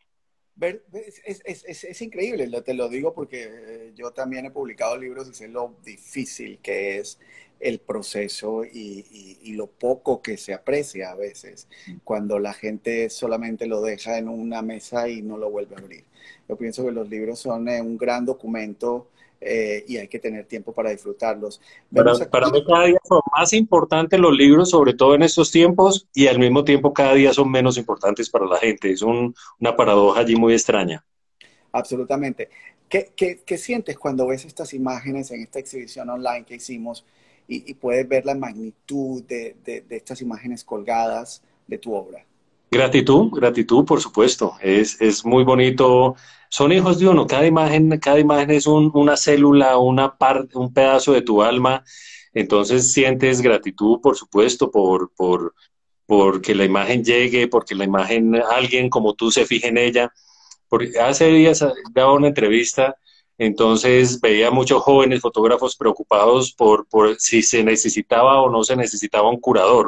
Ver- Es, es, es, es- es increíble, lo- te lo digo porque eh, yo también he publicado libros y sé lo difícil que es el proceso y, y- y lo poco que se aprecia a veces cuando la gente solamente lo deja en una mesa y no lo vuelve a abrir. Yo pienso que los libros son eh, un gran documento eh, y hay que tener tiempo para disfrutarlos.
Para,
Vemos
para mí
aquí.
cada día son más importantes los libros, sobre todo en estos tiempos, y al mismo tiempo cada día son menos importantes para la gente. Es un, una paradoja allí muy extraña.
Absolutamente. ¿Qué, qué, qué sientes cuando ves estas imágenes en esta exhibición online que hicimos y, y puedes ver la magnitud de, de, de estas imágenes colgadas de tu obra?
Gratitud, gratitud, por supuesto. Es, es muy bonito. Son hijos de uno. Cada imagen, cada imagen es un- una célula, una parte, un pedazo de tu alma. Entonces sientes gratitud, por supuesto, por, por, porque la imagen llegue, porque la imagen, alguien como tú se fije en ella. Porque hace días eh, daba una entrevista, entonces veía muchos jóvenes fotógrafos preocupados por, por si se necesitaba o no se necesitaba un curador.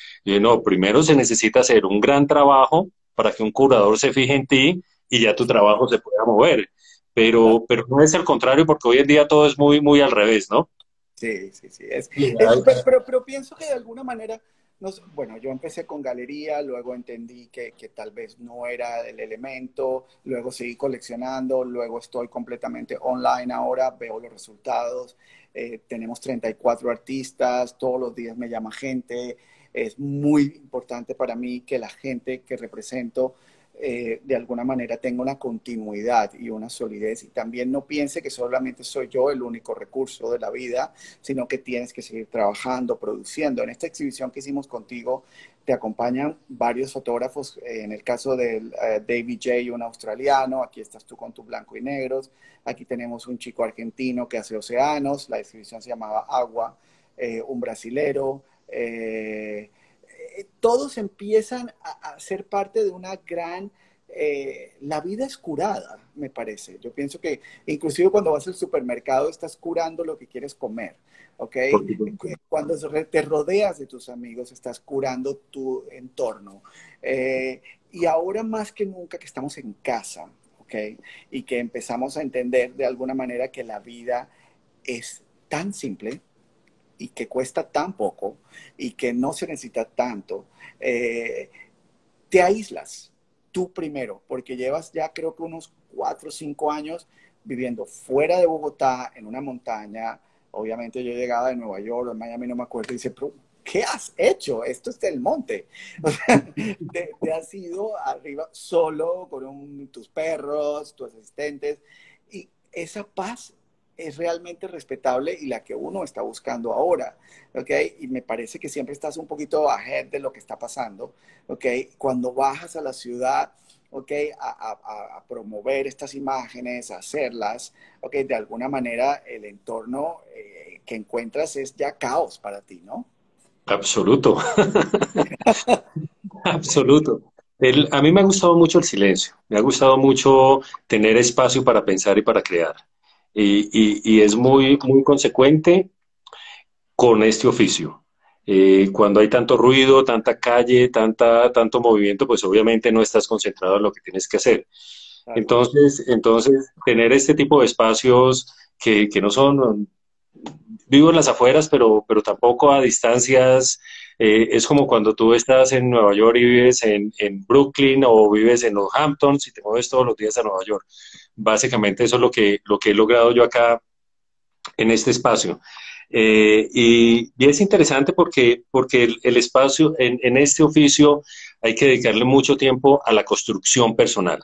Y no, primero se necesita hacer un gran trabajo para que un curador se fije en ti y ya tu trabajo se pueda mover.
Claro.
Pero, pero no es el contrario, porque hoy en día todo es muy, muy al revés, ¿no?
Sí, sí, sí. Es,
Sí,
es-
hay-
pero, pero, pero pienso que de alguna manera, no sé, bueno, yo empecé con galería, luego entendí que, que tal vez no era el elemento, luego seguí coleccionando, luego estoy completamente online ahora, veo los resultados, eh, tenemos treinta y cuatro artistas, todos los días me llama gente, es muy importante para mí que la gente que represento eh, de alguna manera tenga una continuidad y una solidez y también no piense que solamente soy yo el único recurso de la vida, sino que tienes que seguir trabajando, produciendo. En esta exhibición que hicimos contigo, te acompañan varios fotógrafos, eh, en el caso de uh, David J., un australiano, aquí estás tú con tus blanco y negros, aquí tenemos un chico argentino que hace océanos, la exhibición se llamaba Agua, eh, un brasilero, eh, eh, todos empiezan a, a, ser parte de una gran eh, la vida es curada, me parece. Yo pienso que inclusive cuando vas al supermercado estás curando lo que quieres comer, ¿ok?
por supuesto.
Cuando te rodeas de tus amigos estás curando tu entorno. Eh, y ahora más que nunca que estamos en casa, ¿ok? Y que empezamos a entender de alguna manera que la vida es tan simple y que cuesta tan poco y que no se necesita tanto, eh, te aíslas tú primero, porque llevas ya creo que unos cuatro o cinco años viviendo fuera de Bogotá, en una montaña. Obviamente yo llegaba de Nueva York o de Miami, no me acuerdo, y dice, pero ¿qué has hecho? Esto es del monte. O sea, te, te has ido arriba solo con un, tus perros, tus asistentes, y esa paz es realmente respetable y la que uno está buscando ahora, ¿ok? Y me parece que siempre estás un poquito ahead de lo que está pasando, ¿ok? Cuando bajas a la ciudad, ¿ok? A, a, a promover estas imágenes, a hacerlas, ¿ok? De alguna manera el entorno eh, que encuentras es ya caos para ti, ¿no?
Absoluto, absoluto. El- a mí me ha gustado mucho el silencio, me ha gustado mucho tener espacio para pensar y para crear. Y, y- y es muy, muy consecuente con este oficio. Eh, cuando hay tanto ruido, tanta calle, tanta, tanto movimiento, pues obviamente no estás concentrado en lo que tienes que hacer.
Claro.
Entonces, entonces tener este tipo de espacios que, que no son, vivo en las afueras, pero, pero tampoco a distancias, eh, es como cuando tú estás en Nueva York y vives en, en Brooklyn o vives en Los Hamptons y te mueves todos los días a Nueva York. Básicamente eso es lo que, lo que he logrado yo acá en este espacio. Eh, y, y, es interesante porque, porque el, el espacio, en, en, este oficio hay que dedicarle mucho tiempo a la construcción personal.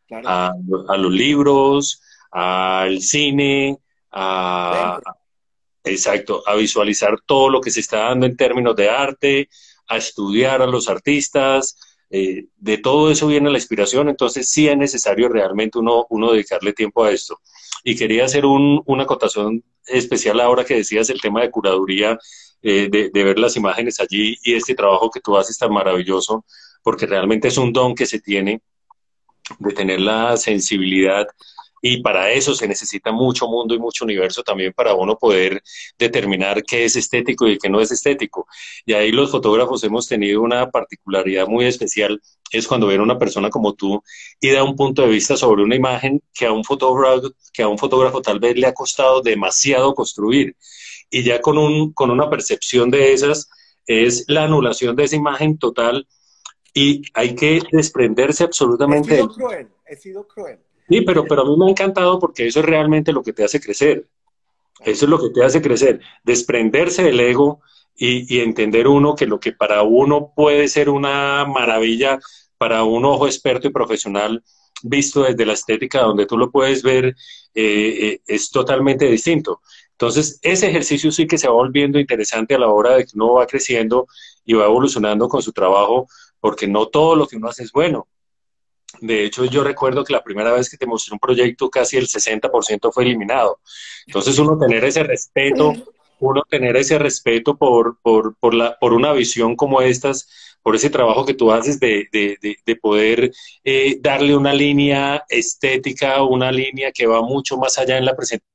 claro,
a, a los libros, al cine, a,
dentro.
exacto, a visualizar todo lo que se está dando en términos de arte, a estudiar a los artistas, eh, de todo eso viene la inspiración, entonces sí es necesario realmente uno, uno dedicarle tiempo a esto. Y quería hacer un, una acotación especial ahora que decías el tema de curaduría, eh, de, de ver las imágenes allí y este trabajo que tú haces tan maravilloso, porque realmente es un don que se tiene de tener la sensibilidad y para eso se necesita mucho mundo y mucho universo también para uno poder determinar qué es estético y qué no es estético. Y ahí los fotógrafos hemos tenido una particularidad muy especial, es cuando ven a una persona como tú y da un punto de vista sobre una imagen que a un fotógrafo, que a un fotógrafo tal vez le ha costado demasiado construir. Y ya con, un, con una percepción de esas es la anulación de esa imagen total y hay que desprenderse
He
absolutamente
sido
del...
cruel, he sido cruel.
Sí, pero, pero a mí me ha encantado porque eso es realmente lo que te hace crecer.
Claro.
Eso es lo que te hace crecer. Desprenderse del ego y, y entender uno que lo que para uno puede ser una maravilla, para un ojo experto y profesional, visto desde la estética donde tú lo puedes ver, eh, eh, es totalmente distinto. Entonces, ese ejercicio sí que se va volviendo interesante a la hora de que uno va creciendo y va evolucionando con su trabajo, porque no todo lo que uno hace es bueno. De hecho, yo recuerdo que la primera vez que te mostré un proyecto, casi el sesenta por ciento fue eliminado. Entonces, uno tener ese respeto, uno tener ese respeto por, por, por, la, por una visión como estas, por ese trabajo que tú haces de, de, de, de poder eh, darle una línea estética, una línea que va mucho más allá en la presentación.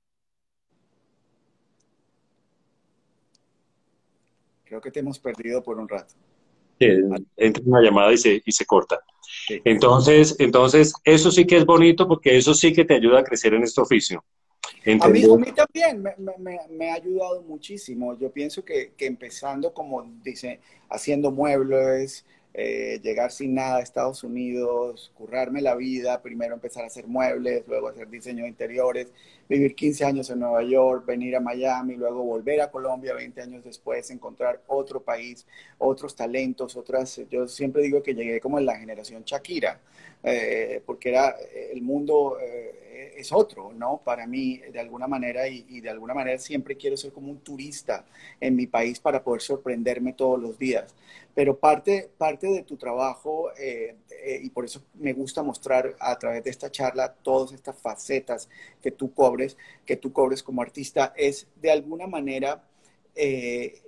Creo que te hemos perdido por un rato.
Entra una llamada y se, y se corta.
Sí.
Entonces, entonces, eso sí que es bonito porque eso sí que te ayuda a crecer en este oficio.
A mí,
Entender.
a mí también me, me- me- me ha ayudado muchísimo. Yo pienso que, que empezando como dice, haciendo muebles, eh, llegar sin nada a Estados Unidos, currarme la vida, primero empezar a hacer muebles, luego hacer diseño de interiores, vivir quince años en Nueva York, venir a Miami, luego volver a Colombia veinte años después, encontrar otro país, otros talentos, otras. Yo siempre digo que llegué como en la generación Shakira, eh, porque era el mundo eh, es otro, ¿no? Para mí, de alguna manera, y, y, de alguna manera siempre quiero ser como un turista en mi país para poder sorprenderme todos los días. Pero parte, parte de tu trabajo, eh, eh, y por eso me gusta mostrar a través de esta charla todas estas facetas que tú cobres, que tú cobres como artista, es de alguna manera eh,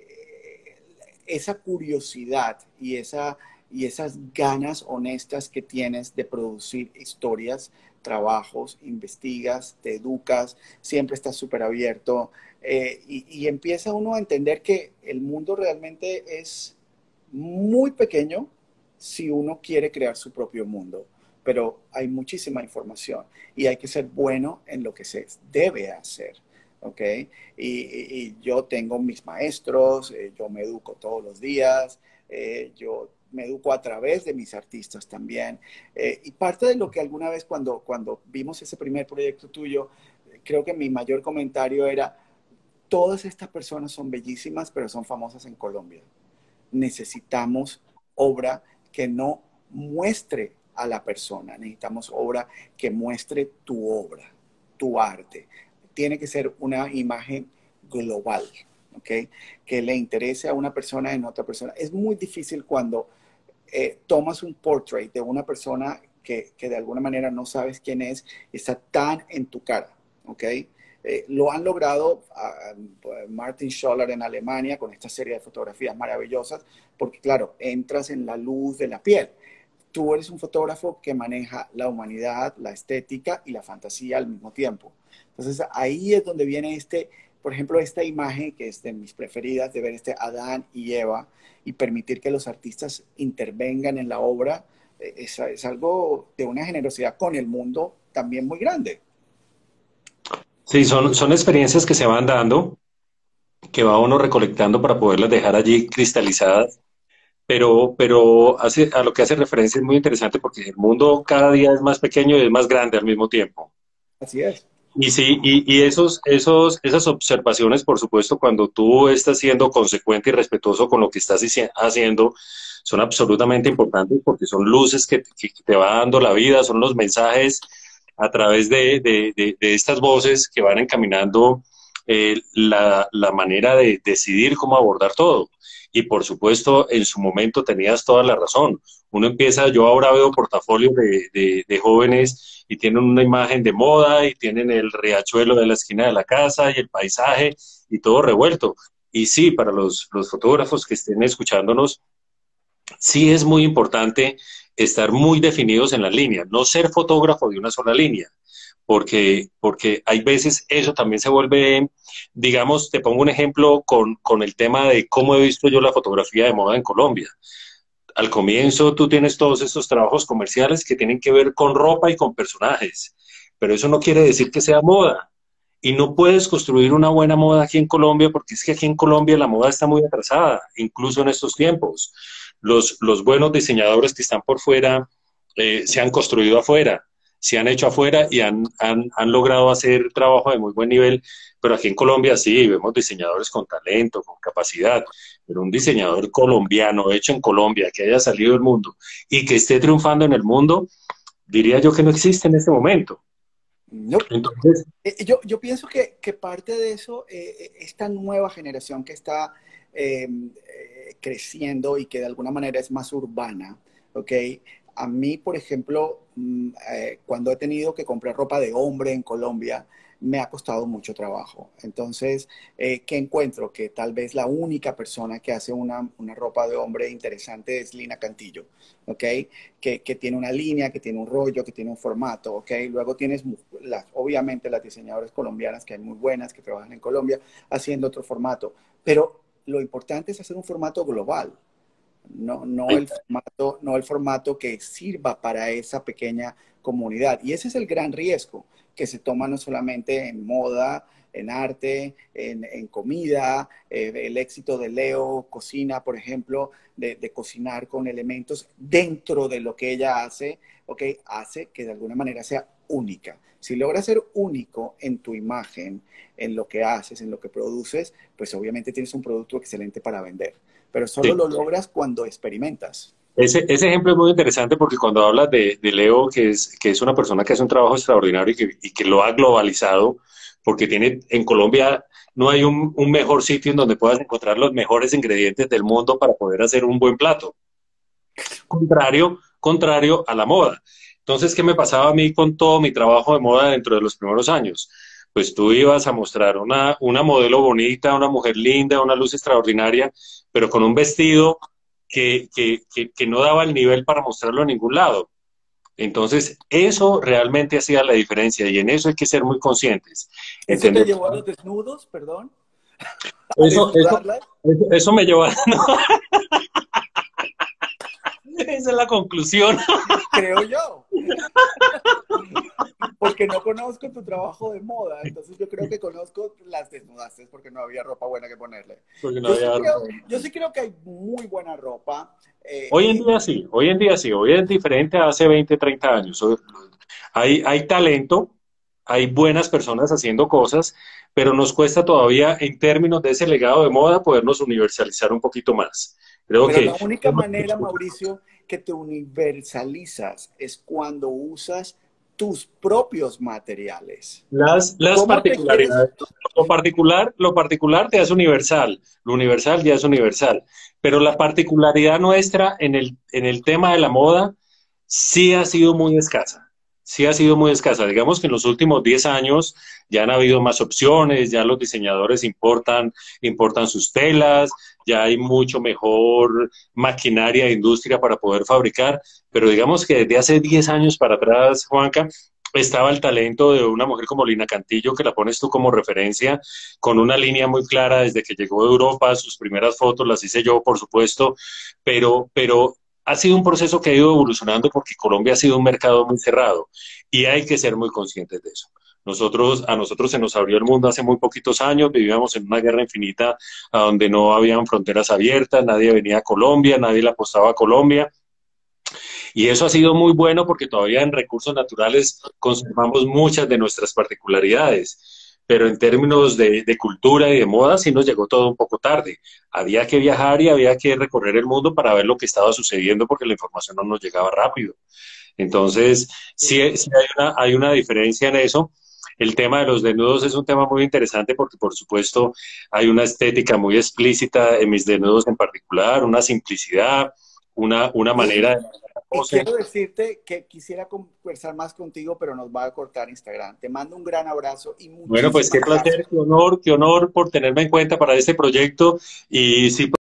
esa curiosidad y esa y esas ganas honestas que tienes de producir historias, trabajos, investigas, te educas, siempre estás súper abierto eh, y, y empieza uno a entender que el mundo realmente es muy pequeño si uno quiere crear su propio mundo, pero hay muchísima información y hay que ser bueno en lo que se debe hacer. ¿Ok? Y, y, y yo tengo mis maestros, eh, yo me educo todos los días, eh, yo me educo a través de mis artistas también. Eh, y parte de lo que alguna vez cuando, cuando vimos ese primer proyecto tuyo, creo que mi mayor comentario era, todas estas personas son bellísimas, pero son famosas en Colombia. Necesitamos obra que no muestre a la persona, necesitamos obra que muestre tu obra, tu arte. Tiene que ser una imagen global, ¿ok? Que le interese a una persona en otra persona. Es muy difícil cuando eh, tomas un portrait de una persona que, que, de alguna manera no sabes quién es, está tan en tu cara, ¿ok? Eh, lo han logrado uh, Martin Scholler en Alemania con esta serie de fotografías maravillosas, porque claro, entras en la luz de la piel. Tú eres un fotógrafo que maneja la humanidad, la estética y la fantasía al mismo tiempo. Entonces ahí es donde viene este, por ejemplo, esta imagen que es de mis preferidas, de ver este Adán y Eva y permitir que los artistas intervengan en la obra, es, es algo de una generosidad con el mundo también muy grande.
Sí, son, son experiencias que se van dando, que va uno recolectando para poderlas dejar allí cristalizadas, pero, pero hace, a lo que hace referencia es muy interesante porque el mundo cada día es más pequeño y es más grande al mismo tiempo.
Así es.
Y sí, y, y esos, esos, esas observaciones, por supuesto, cuando tú estás siendo consecuente y respetuoso con lo que estás hici- haciendo, son absolutamente importantes porque son luces que, que te va dando la vida, son los mensajes a través de, de, de, de estas voces que van encaminando eh, la, la manera de decidir cómo abordar todo. Y por supuesto, en su momento tenías toda la razón. Uno empieza, yo ahora veo portafolios de, de, de jóvenes y tienen una imagen de moda y tienen el riachuelo de la esquina de la casa y el paisaje y todo revuelto. Y sí, para los, los fotógrafos que estén escuchándonos, sí es muy importante estar muy definidos en las líneas, no ser fotógrafo de una sola línea, porque, porque hay veces eso también se vuelve, digamos, te pongo un ejemplo con, con el tema de cómo he visto yo la fotografía de moda en Colombia. Al comienzo tú tienes todos estos trabajos comerciales que tienen que ver con ropa y con personajes, pero eso no quiere decir que sea moda. Y no puedes construir una buena moda aquí en Colombia porque es que aquí en Colombia la moda está muy atrasada, incluso en estos tiempos. Los, los buenos diseñadores que están por fuera eh, se han construido afuera, se han hecho afuera y han, han, han logrado hacer trabajo de muy buen nivel, pero aquí en Colombia sí, vemos diseñadores con talento, con capacidad, pero un diseñador colombiano, hecho en Colombia, que haya salido del mundo y que esté triunfando en el mundo, diría yo que no existe en este momento.
No.
Entonces,
Eh, Yo, yo pienso que, que parte de eso, eh, eh, esta nueva generación que está eh, eh, creciendo y que de alguna manera es más urbana, ¿ok? A mí, por ejemplo, mm, eh, cuando he tenido que comprar ropa de hombre en Colombia, me ha costado mucho trabajo. Entonces, eh, ¿qué encuentro? Que tal vez la única persona que hace una, una ropa de hombre interesante es Lina Cantillo, ¿ok? Que, que, tiene una línea, que tiene un rollo, que tiene un formato, ¿ok? Luego tienes, las, obviamente, las diseñadoras colombianas, que hay muy buenas, que trabajan en Colombia, haciendo otro formato. Pero lo importante es hacer un formato global, no, no, el formato, no el formato que sirva para esa pequeña comunidad. Y ese es el gran riesgo que se toma no solamente en moda, en arte, en, en comida, eh, el éxito de Leo Cocina, por ejemplo, de, de, cocinar con elementos dentro de lo que ella hace, ¿ok? Hace que de alguna manera sea única. Si logras ser único en tu imagen, en lo que haces, en lo que produces, pues obviamente tienes un producto excelente para vender. Pero solo
sí.
lo logras cuando experimentas.
Ese, ese ejemplo es muy interesante porque cuando hablas de, de Leo, que es, que es una persona que hace un trabajo extraordinario y que, y que lo ha globalizado, porque tiene en Colombia no hay un, un mejor sitio en donde puedas encontrar los mejores ingredientes del mundo para poder hacer un buen plato. Contrario, contrario a la moda. Entonces, ¿qué me pasaba a mí con todo mi trabajo de moda dentro de los primeros años? Pues tú ibas a mostrar una, una modelo bonita, una mujer linda, una luz extraordinaria, pero con un vestido que, que, que, que no daba el nivel para mostrarlo en ningún lado. Entonces, eso realmente hacía la diferencia y en eso hay que ser muy conscientes.
¿Eso te
Entender.
llevó a los desnudos, perdón? ¿A
Eso, eso,
desnudarlas?
eso, eso me llevó a... Esa es la conclusión.
Creo yo. Porque no conozco tu trabajo de moda, entonces yo creo que conozco las desnudaste porque no había ropa buena que ponerle.
Porque no
Yo sí
había
creo,
ropa.
yo sí creo que hay muy buena ropa. Eh,
Hoy en
eh,
día sí, hoy en día sí, hoy es diferente a hace veinte, treinta años. Hoy- Hay, hay talento, hay buenas personas haciendo cosas, pero nos cuesta todavía en términos de ese legado de moda podernos universalizar un poquito más. Creo
pero
que
la única manera, Mauricio, que te universalizas es cuando usas tus propios materiales.
las, las
¿Cómo te quieres?
particularidades, lo particular, lo particular te hace universal, lo universal ya es universal, pero la particularidad nuestra en el, en el tema de la moda sí ha sido muy escasa. Sí ha sido muy escasa. Digamos que en los últimos diez años ya han habido más opciones, ya los diseñadores importan, importan sus telas, ya hay mucho mejor maquinaria e industria para poder fabricar, pero digamos que desde hace diez años para atrás, Juanca, estaba el talento de una mujer como Lina Cantillo, que la pones tú como referencia, con una línea muy clara desde que llegó de Europa, sus primeras fotos las hice yo, por supuesto, pero, pero ha sido un proceso que ha ido evolucionando porque Colombia ha sido un mercado muy cerrado y hay que ser muy conscientes de eso. Nosotros, a nosotros se nos abrió el mundo hace muy poquitos años, vivíamos en una guerra infinita a donde no habían fronteras abiertas, nadie venía a Colombia, nadie le apostaba a Colombia Y eso ha sido muy bueno porque todavía en recursos naturales conservamos muchas de nuestras particularidades. Pero en términos de, de cultura y de moda sí nos llegó todo un poco tarde. Había que viajar y había que recorrer el mundo para ver lo que estaba sucediendo porque la información no nos llegaba rápido. Entonces, sí, sí hay una, hay una diferencia en eso. El tema de los desnudos es un tema muy interesante porque, por supuesto, hay una estética muy explícita en mis desnudos en particular, una simplicidad, una, una manera de
Y,
hacer la
y
pose.
quiero decirte que quisiera conversar más contigo, pero nos va a cortar Instagram. Te mando un gran abrazo y
Bueno, pues
muchísimas
qué
gracias.
placer, qué honor, qué honor por tenerme en cuenta para este proyecto y sí,